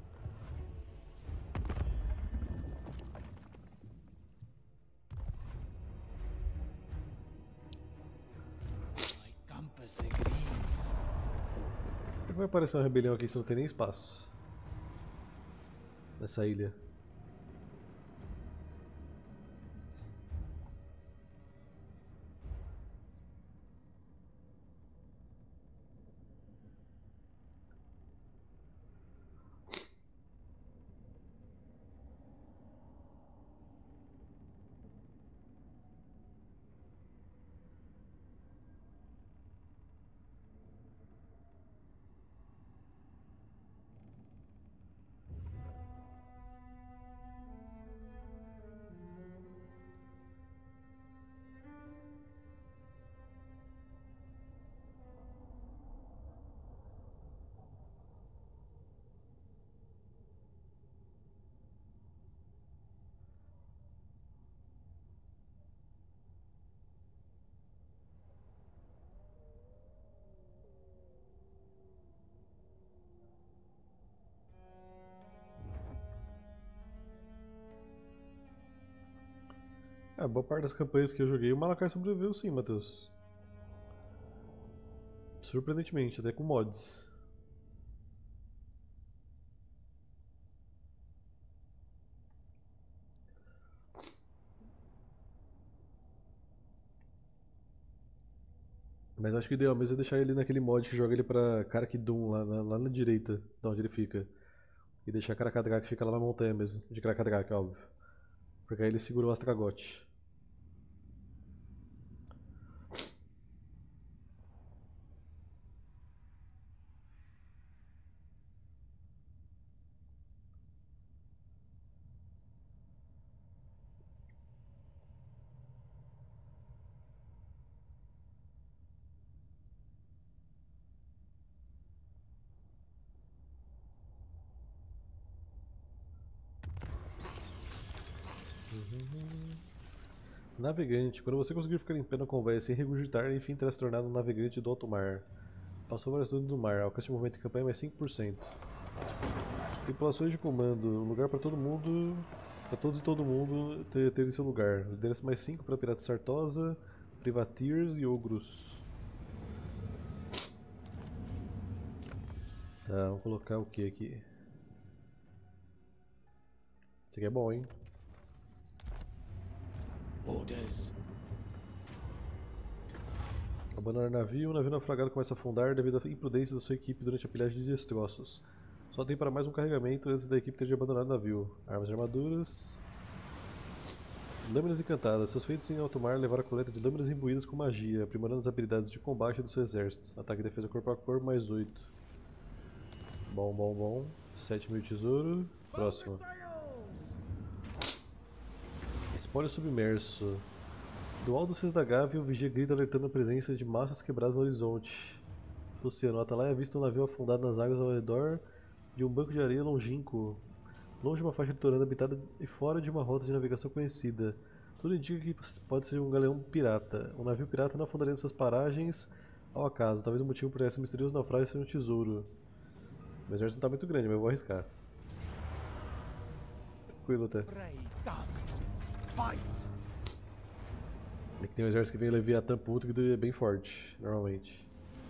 My compass agrees. Por que vai aparecer uma rebelião aqui se não tem nem espaço? Nessa ilha. É, boa parte das campanhas que eu joguei, o Malakai sobreviveu sim, Matheus. Surpreendentemente, até com mods. Mas acho que o ideal mesmo é deixar ele naquele mod que joga ele pra Karak-Dun, lá, na- lá na direita, de onde ele fica. E deixar Karakadrak que fica lá na montanha mesmo, de Karakadrak, óbvio. Porque aí ele segura o Astragote. Navegante. Quando você conseguir ficar em pé na conversa sem regurgitar, enfim terá se tornado um navegante do alto mar. Passou várias turnos no mar. Alcance de movimento de campanha mais cinco por cento. Tripulações de comando. Um lugar para todo mundo. Para todos e todo mundo ter, ter seu lugar. Liderança mais cinco para Piratas Sartosa, Privateers e Ogros. Tá, vamos colocar o que aqui? Isso aqui é bom, hein? Orders. Abandonar navio. O navio naufragado começa a afundar devido à imprudência da sua equipe durante a pilhagem de destroços. Só tem para mais um carregamento antes da equipe ter de abandonar o navio. Armas e armaduras. Lâminas encantadas. Seus feitos em alto mar levaram a coleta de lâminas imbuídas com magia, aprimorando as habilidades de combate do seu exército. Ataque e defesa corpo a corpo mais oito. Bom, bom, bom. sete mil tesouro. Próximo. Espólio submerso. Do alto do Cis da Gávea, o vigia grita alertando a presença de massas quebradas no horizonte. Luciano, Atalaia avista um navio afundado nas águas ao redor de um banco de areia longínquo, longe de uma faixa litorânea habitada e fora de uma rota de navegação conhecida. Tudo indica que pode ser um galeão pirata. Um navio pirata não afundaria nessas paragens ao acaso. Talvez o motivo por esse misterioso naufrágio seja um tesouro. O exército não está muito grande, mas eu vou arriscar. Tranquilo até. Aqui tem um exército que vem Leviatã puto que é bem forte, normalmente.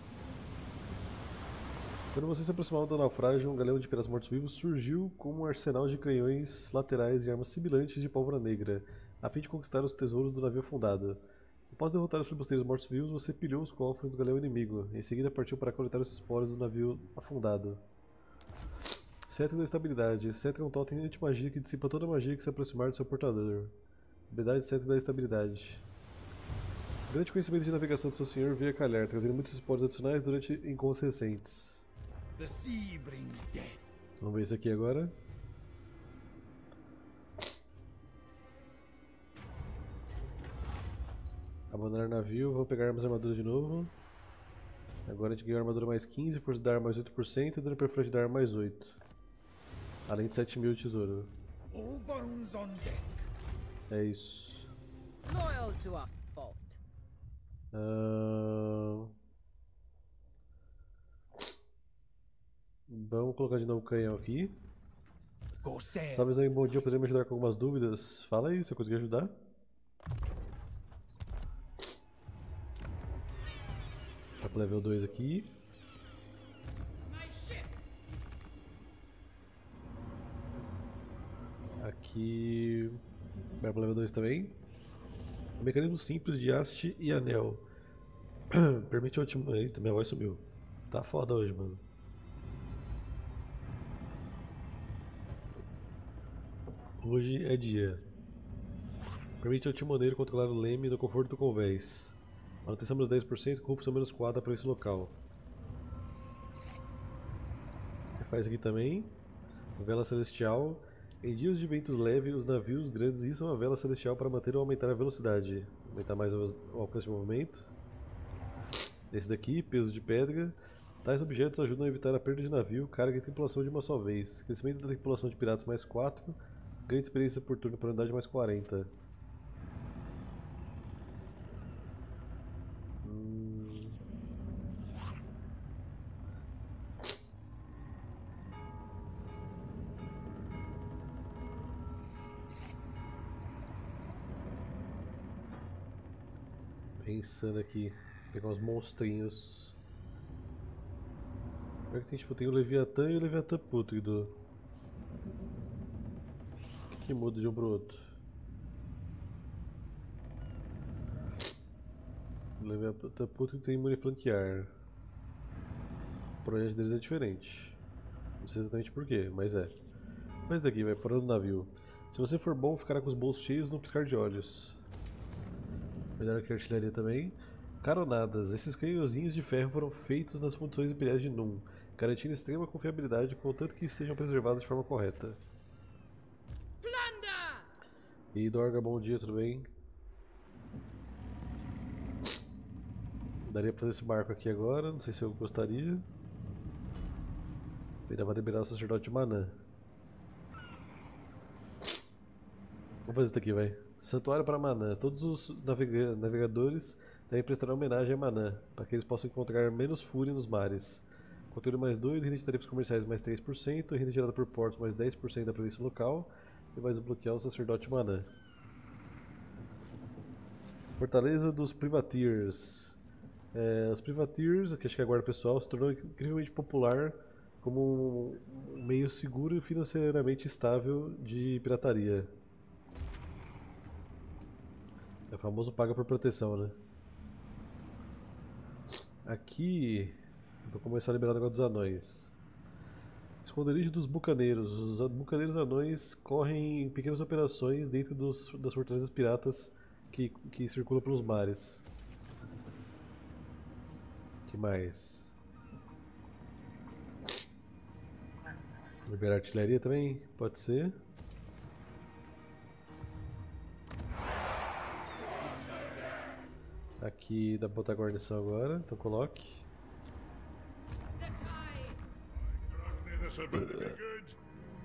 Quando você se aproximava do naufrágio, um galeão de piratas mortos-vivos surgiu como um arsenal de canhões laterais e armas sibilantes de pólvora negra, a fim de conquistar os tesouros do navio afundado. Após derrotar os filibusteiros mortos-vivos, você pilhou os cofres do galeão inimigo. Em seguida, partiu para coletar os espólios do navio afundado. Cetro da Estabilidade. Cetro é um totem anti-magia que dissipa toda a magia que se aproximar do seu portador. Habilidade Cetro da Estabilidade. O grande conhecimento de navegação do seu senhor veio a calhar, trazendo muitos espólios adicionais durante encontros recentes. The sea brings death. Vamos ver isso aqui agora. Abandonar navio, vou pegar armas e armaduras de novo. Agora a gente ganhou armadura mais quinze, força da arma mais oito por cento e dano perfurante da arma mais oito. Além de sete mil de tesouro. All bones on deck. É isso. Loyal to a fault. Uh... Vamos colocar de novo o canhão aqui. Corsair. Salve aí, bom dia, poderia me ajudar com algumas dúvidas? Fala aí, se eu conseguir ajudar. Vai pro level dois aqui. Aqui vai pro level dois também. Mecanismo simples de haste e anel. Permite o último. Eita, minha voz sumiu. Tá foda hoje, mano. Hoje é dia. Permite ao timoneiro controlar o leme no conforto do convés. Manutenção menos dez por cento, corrupção menos quatro para esse local. Faz aqui também. Vela celestial. Em dias de ventos leves, os navios grandes içam a vela celestial para manter ou aumentar a velocidade. Aumentar mais o alcance de movimento. Esse daqui, peso de pedra. Tais objetos ajudam a evitar a perda de navio, carga e tripulação de uma só vez. Crescimento da tripulação de piratas mais quatro. Ganho de experiência por turno por unidade mais quarenta. Hum. Pensando aqui, pegar uns monstrinhos. Como é que tem, tipo, tem o Leviatã e o Leviatã Pútrido. Que muda de um pro outro. O Leviatã Pútrido tem imune flanquear. O projeto deles é diferente. Não sei exatamente porquê, mas é. Faz isso daqui, vai parando o navio. Se você for bom, ficará com os bolsos cheios no piscar de olhos. Melhor que a artilharia também. Caronadas. Esses canhãozinhos de ferro foram feitos nas fundições imperiais de Num, garantindo extrema confiabilidade, contanto que sejam preservados de forma correta. E aí, Dorga, bom dia, tudo bem? Daria pra fazer esse barco aqui agora, não sei se eu gostaria. E dá pra liberar o sacerdote de Manã. Vamos fazer isso aqui, vai. Santuário para Manã. Todos os navega navegadores devem prestar homenagem a Manã, para que eles possam encontrar menos fúria nos mares. Conteúdo mais dois, renda de tarifas comerciais mais três por cento, renda gerada por portos mais dez por cento da província local, e vai desbloquear o sacerdote Manã. Fortaleza dos Privateers. É, os Privateers, que acho que é a guarda pessoal, se tornou incrivelmente popular como um meio seguro e financeiramente estável de pirataria. É o famoso paga por proteção, né? Aqui, vou começar a liberar o negócio dos anões. Esconderijo dos bucaneiros. Os bucaneiros anões correm pequenas operações dentro dos, das fortalezas piratas que, que circulam pelos mares. Que mais? Liberar artilharia também? Pode ser. Aqui dá pra botar guarnição agora, então coloque. The tides! This had better be good.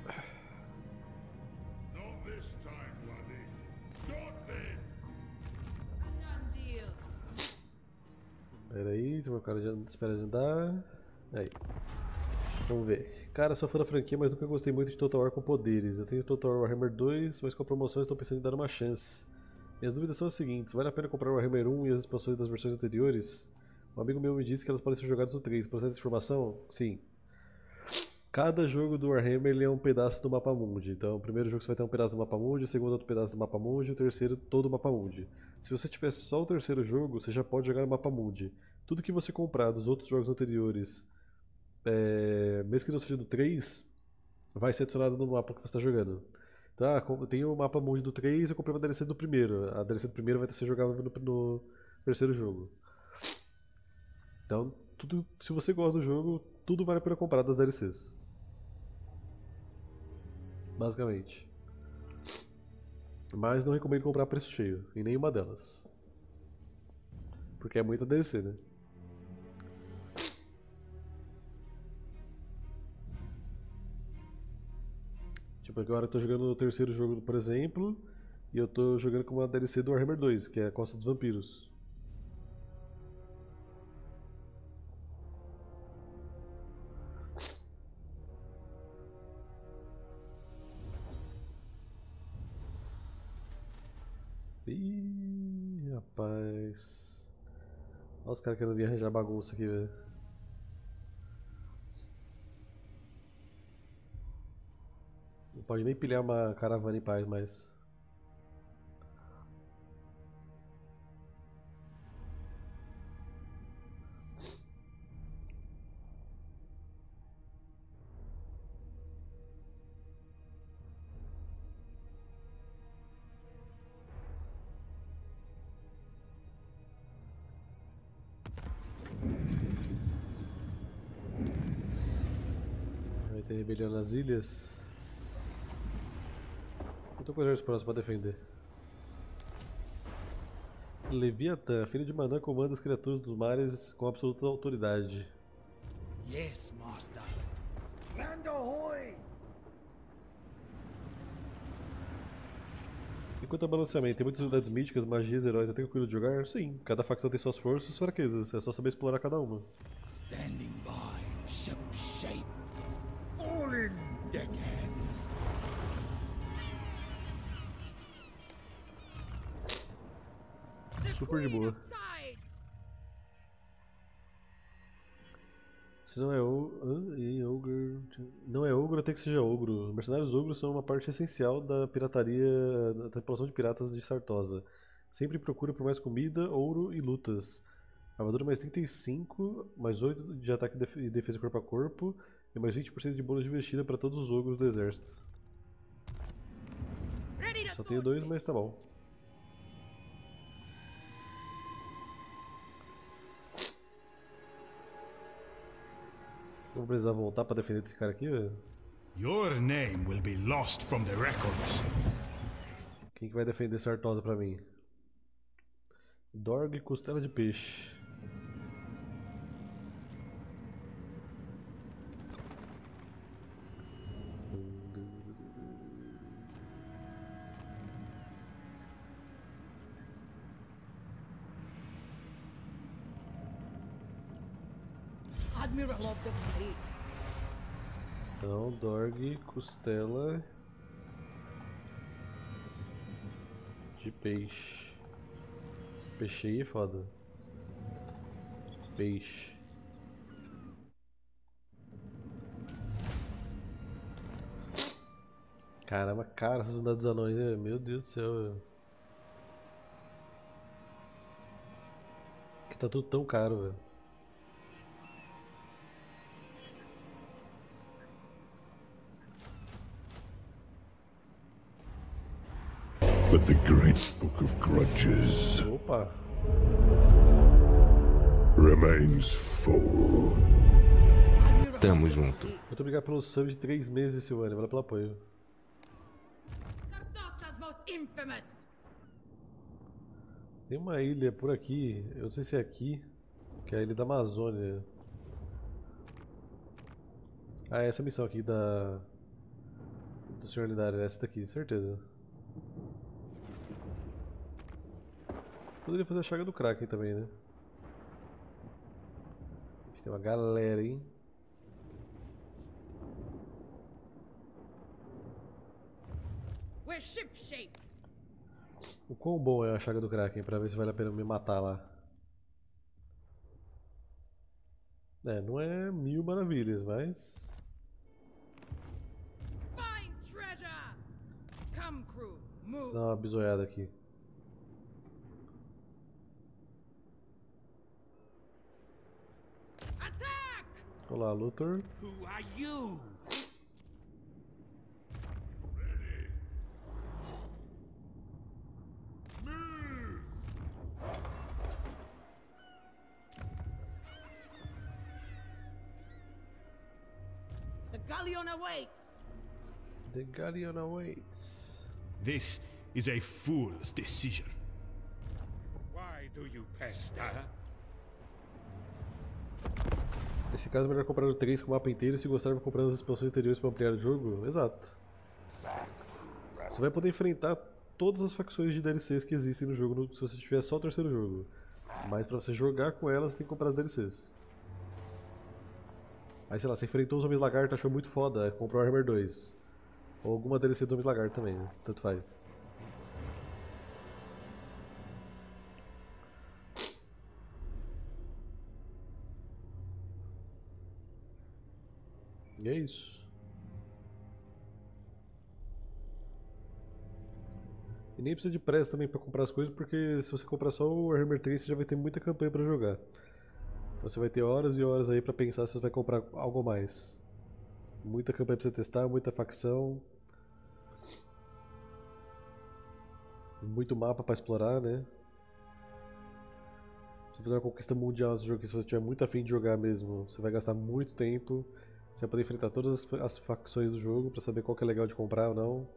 Not this time, laddie. Not then. A done deal. Pera aí, tem uma cara de espera de andar. Aí. Vamos ver. Cara, sou fã da franquia, mas nunca gostei muito de Total War com poderes. Eu tenho Total War Warhammer dois, mas com a promoção estou pensando em dar uma chance. Minhas dúvidas são as seguintes: vale a pena comprar o Warhammer um e as expansões das versões anteriores? Um amigo meu me disse que elas podem ser jogadas no três. Processo de informação? Sim. Cada jogo do Warhammer ele é um pedaço do mapa mundi. Então, o primeiro jogo você vai ter um pedaço do mapa mundi, o segundo outro pedaço do mapa mundi, o terceiro todo o mapa mundi. Se você tiver só o terceiro jogo, você já pode jogar no mapa mundi. Tudo que você comprar dos outros jogos anteriores, é, mesmo que não seja do três, vai ser adicionado no mapa que você está jogando. Então, ah, tem o mapa mundi do três, eu comprei uma D L C do primeiro. A D L C do primeiro vai ser jogável no, no terceiro jogo. Então, tudo, se você gosta do jogo, tudo vale a pena comprar das D L Cs. Basicamente. Mas não recomendo comprar a preço cheio, em nenhuma delas. Porque é muita D L C, né? Tipo, agora eu tô jogando o terceiro jogo, por exemplo, e eu tô jogando com uma D L C do Warhammer dois, que é a Costa dos Vampiros. Ih, rapaz. Olha os caras querendo vir arranjar bagunça aqui, velho. Não pode nem pilhar uma caravana em paz mais. Vai ter rebelião nas ilhas. Eu tô com exército próximo pra defender. Leviatã, filho de Manã, comanda as criaturas dos mares com absoluta autoridade. Yes, master. Land ahoy! Enquanto ao balanceamento, tem muitas unidades míticas, magias, heróis, até tranquilo de jogar? Sim, cada facção tem suas forças e suas fraquezas, é só saber explorar cada uma. Standing by, ship shape, Falling! deckhands. Super de boa. Tides! Se não é ogro, ogro, não é ogro até que seja ogro. Mercenários ogros são uma parte essencial da pirataria, da tripulação de piratas de Sartosa. Sempre procura por mais comida, ouro e lutas. Armadura mais trinta e cinco, mais oito de ataque e defesa corpo a corpo e mais vinte por cento de bônus de investida para todos os ogros do exército. Ready to Só tenho dois, mas tá bom. Vou precisar voltar pra defender desse cara aqui, velho. Your name will be lost from the records. Quem que vai defender Sartosa pra mim? Dorg Costela de Peixe. Admiral of the Fleet. Então, Dorg, costela de peixe. Peixe aí é foda. Peixe. Caramba, cara, essas unidades dos anões, né? Meu Deus do céu. Velho. Que tá tudo tão caro, velho. But the great book of grudges Opa! remains full. Tamo junto. Muito obrigado pelo sub de três meses, Silvânia. Valeu pelo apoio. Sartosa's most infamous. Tem uma ilha por aqui, eu não sei se é aqui, que é a ilha da Amazônia. Ah, é essa missão aqui da... do senhor Lindário, essa daqui, certeza. Poderia fazer a chaga do Kraken também, né? Tem uma galera, hein? We're shipshape. O quão bom é a chaga do Kraken, pra ver se vale a pena me matar lá. É, não é mil maravilhas, mas... Find treasure. Come, crew. Move. Dá uma bisoiada aqui. Attack. Olá, Luthor. Who are you? The galleon awaits. The Guardian awaits. This is a fool's decision. Why do you pester? Nesse caso é melhor comprar o três com o mapa inteiro e se gostar vou comprar as expansões anteriores para ampliar o jogo? Exato. Você vai poder enfrentar todas as facções de D L Cs que existem no jogo no, se você tiver só o terceiro jogo. Mas para você jogar com elas você tem que comprar as D L Cs. Aí sei lá, você enfrentou os Homens Lagarto, achou muito foda, comprou o Warhammer dois. Ou alguma D L C do Homens Lagarto também, né? Tanto faz. E é isso. E nem precisa de pressa também pra comprar as coisas, porque se você comprar só o Warhammer três você já vai ter muita campanha pra jogar. Então você vai ter horas e horas aí pra pensar se você vai comprar algo a mais. Muita campanha pra você testar, muita facção. Muito mapa pra explorar, né? Se você fazer uma conquista mundial nesse jogo, se você tiver muito afim de jogar mesmo, você vai gastar muito tempo. Você vai poder enfrentar todas as, as facções do jogo pra saber qual que é legal de comprar ou não.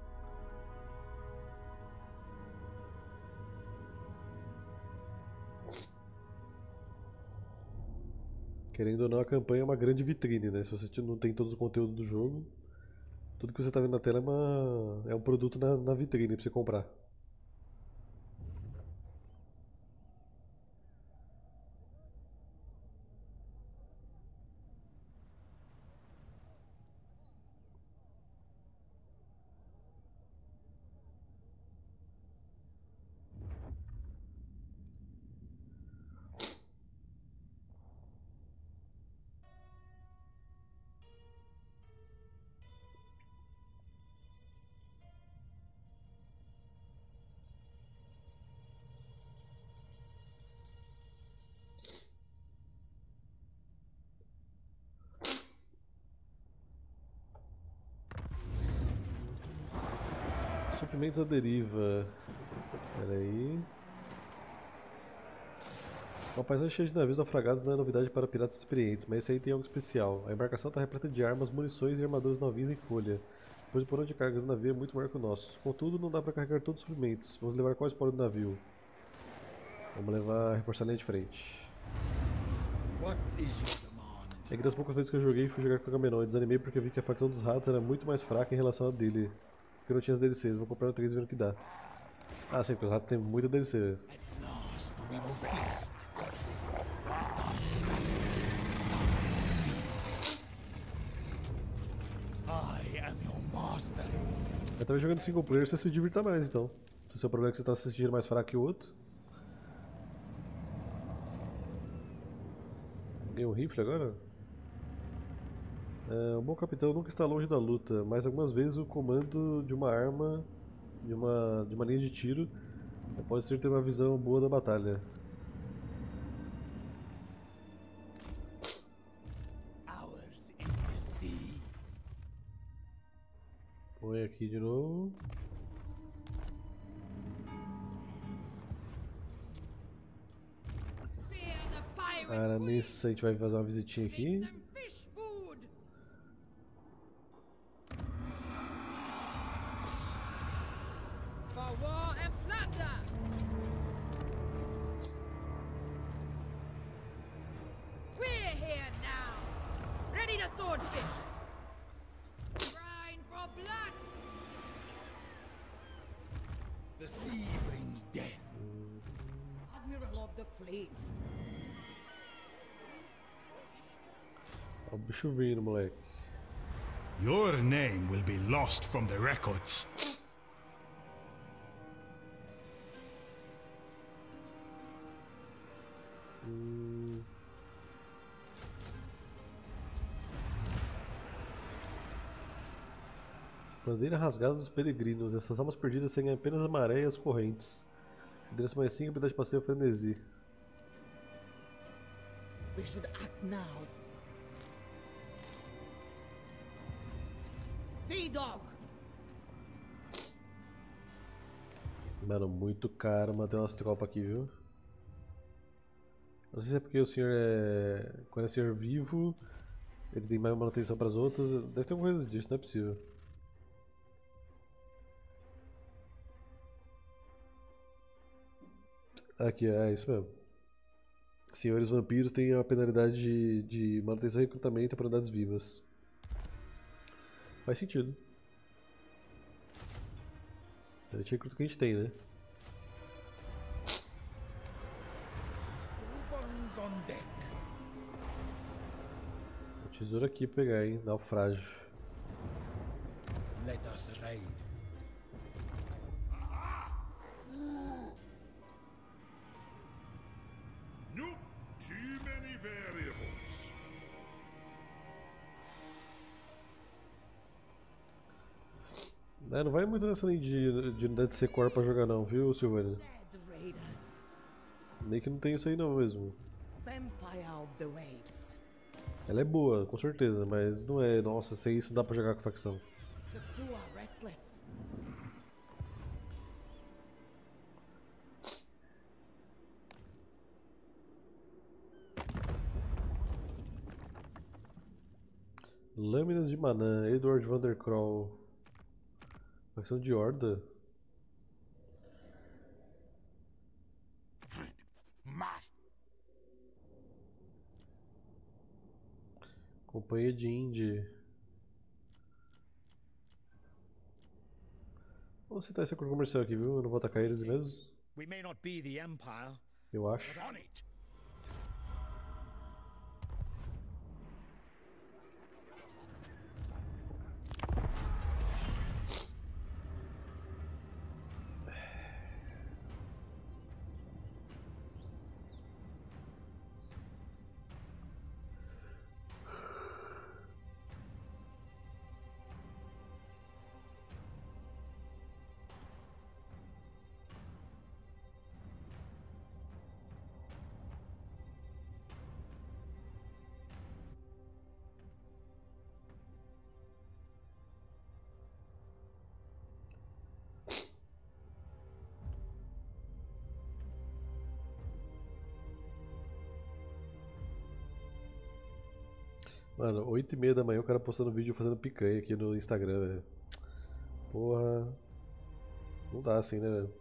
Querendo ou não, a campanha é uma grande vitrine, né? Se você não tem todo o conteúdo do jogo, tudo que você está vendo na tela é, uma, é um produto na, na vitrine para você comprar. Suprimentos à deriva. Pera aí. Uma paisagem cheia de navios naufragados não é novidade para piratas experientes, mas esse aí tem algo especial. A embarcação está repleta de armas, munições e armadores novinhos em folha, pois o porão de carga do navio é muito maior que o nosso. Contudo, não dá para carregar todos os suprimentos. Vamos levar qual espólio do navio? Vamos levar reforçar a linha de frente. What is your demand? É que das poucas vezes que eu joguei, fui jogar com o Agamenon e desanimei porque vi que a facção dos ratos era muito mais fraca em relação a dele. Porque não tinha as D L Cs, vou comprar o três e ver o que dá. Ah, sim, porque os ratos tem muita D L C. Last we will feast. am your master. Eu tava jogando single player, você se divirta mais então. Se o seu problema é que você tá se sentindo mais fraco que o outro. Ganhei um rifle agora? É, um bom capitão nunca está longe da luta, mas algumas vezes o comando de uma arma, de uma, de uma linha de tiro, pode ser ter uma visão boa da batalha. Ours is the sea. Põe aqui de novo. Fear the pirate Cara, nesse a gente vai fazer uma visitinha aqui. them fish food. For war and plunder. We're here now. Ready to swordfish. Crying for blood. The sea brings death. Admiral of the fleet. Ó o bicho vindo, moleque. Your name will be lost from the records. Hum. Bandeira rasgada dos peregrinos. Essas almas perdidas seguem apenas a maré e as correntes. Endereço mais cinco, habilidade passeio frenesi. We should act now. Sea dog. Mano, muito caro manter umas tropas aqui, viu? Não sei se é porque o senhor é. Quando é senhor vivo, ele tem mais manutenção para as outras. Deve ter alguma coisa disso, não é possível. Aqui, é isso mesmo. Senhores vampiros têm a penalidade de, de manutenção e recrutamento para unidades vivas. Faz sentido. A gente recruta o que a gente tem, né? All bones on deck. O tesouro aqui pra pegar, hein? Naufrágio. Let us raid. Nope, too many variables. É, não vai muito nessa linha de, de unidade C Core pra jogar não, viu, Silvânia? Dead raiders. Nem que não tem isso aí não mesmo. Vampire of the waves. Ela é boa, com certeza, mas não é, nossa, sem isso dá pra jogar com facção. The crew are restless. Lâminas de Manã, Edward Vandercrawl. Facção de Horda? Master. Companhia de Indy. Vou citar esse acordo comercial aqui, viu? Eu não vou atacar eles mesmo. We may not be the Empire, Eu acho. but on it. Mano, oito e meia da manhã o cara postando vídeo fazendo picanha aqui no Instagram, velho. Porra. Não dá assim, né, velho?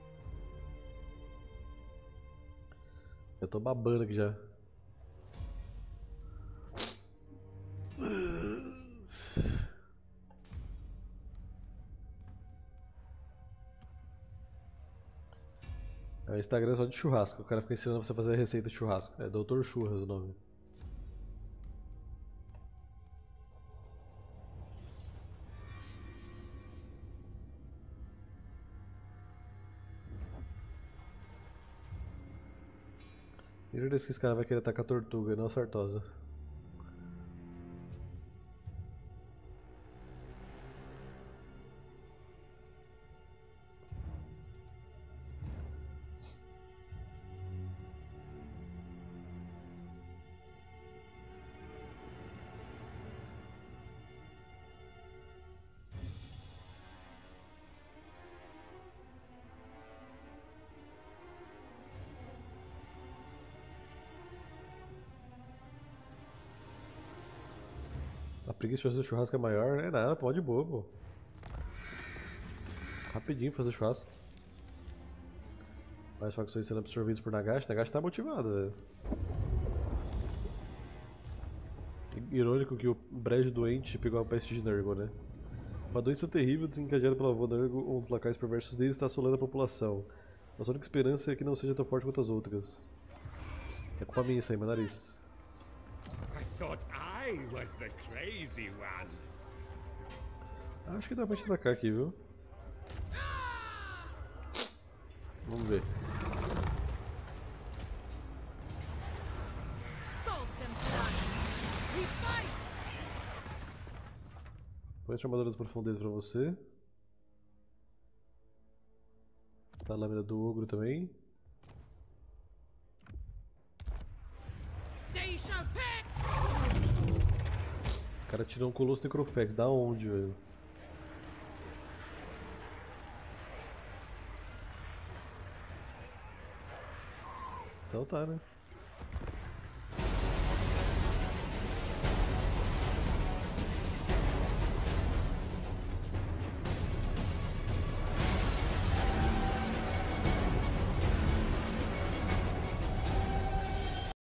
Eu tô babando aqui já. É, o Instagram é só de churrasco. O cara fica ensinando você a fazer receita de churrasco. É doutor Churras o nome. Tenho certeza que esse cara vai querer atacar a tortuga, não a Sartosa. A preguiça de fazer churrasco é maior, é nada, pode de boa, pô. Rapidinho fazer churrasco. Mais facções sendo absorvidas por Nagashi. Nagashi tá motivado, velho. Irônico que o brejo doente pegou a peste de Nurgle, né? Uma doença terrível desencadeada pelo avô Nurgle, um dos lacaios perversos dele, está assolando a população. Nossa única esperança é que não seja tão forte quanto as outras. É culpa minha isso aí, meu nariz. I thought I was the crazy one. Acho que dá pra te atacar aqui, viu? Vamos ver. Salt and blood. We fight. Põe a armadura das profundezas pra você. Tá a lâmina do ogro também. They shall pay. O cara tirou um Colosso Necrofex. Da onde, velho? Então tá, né?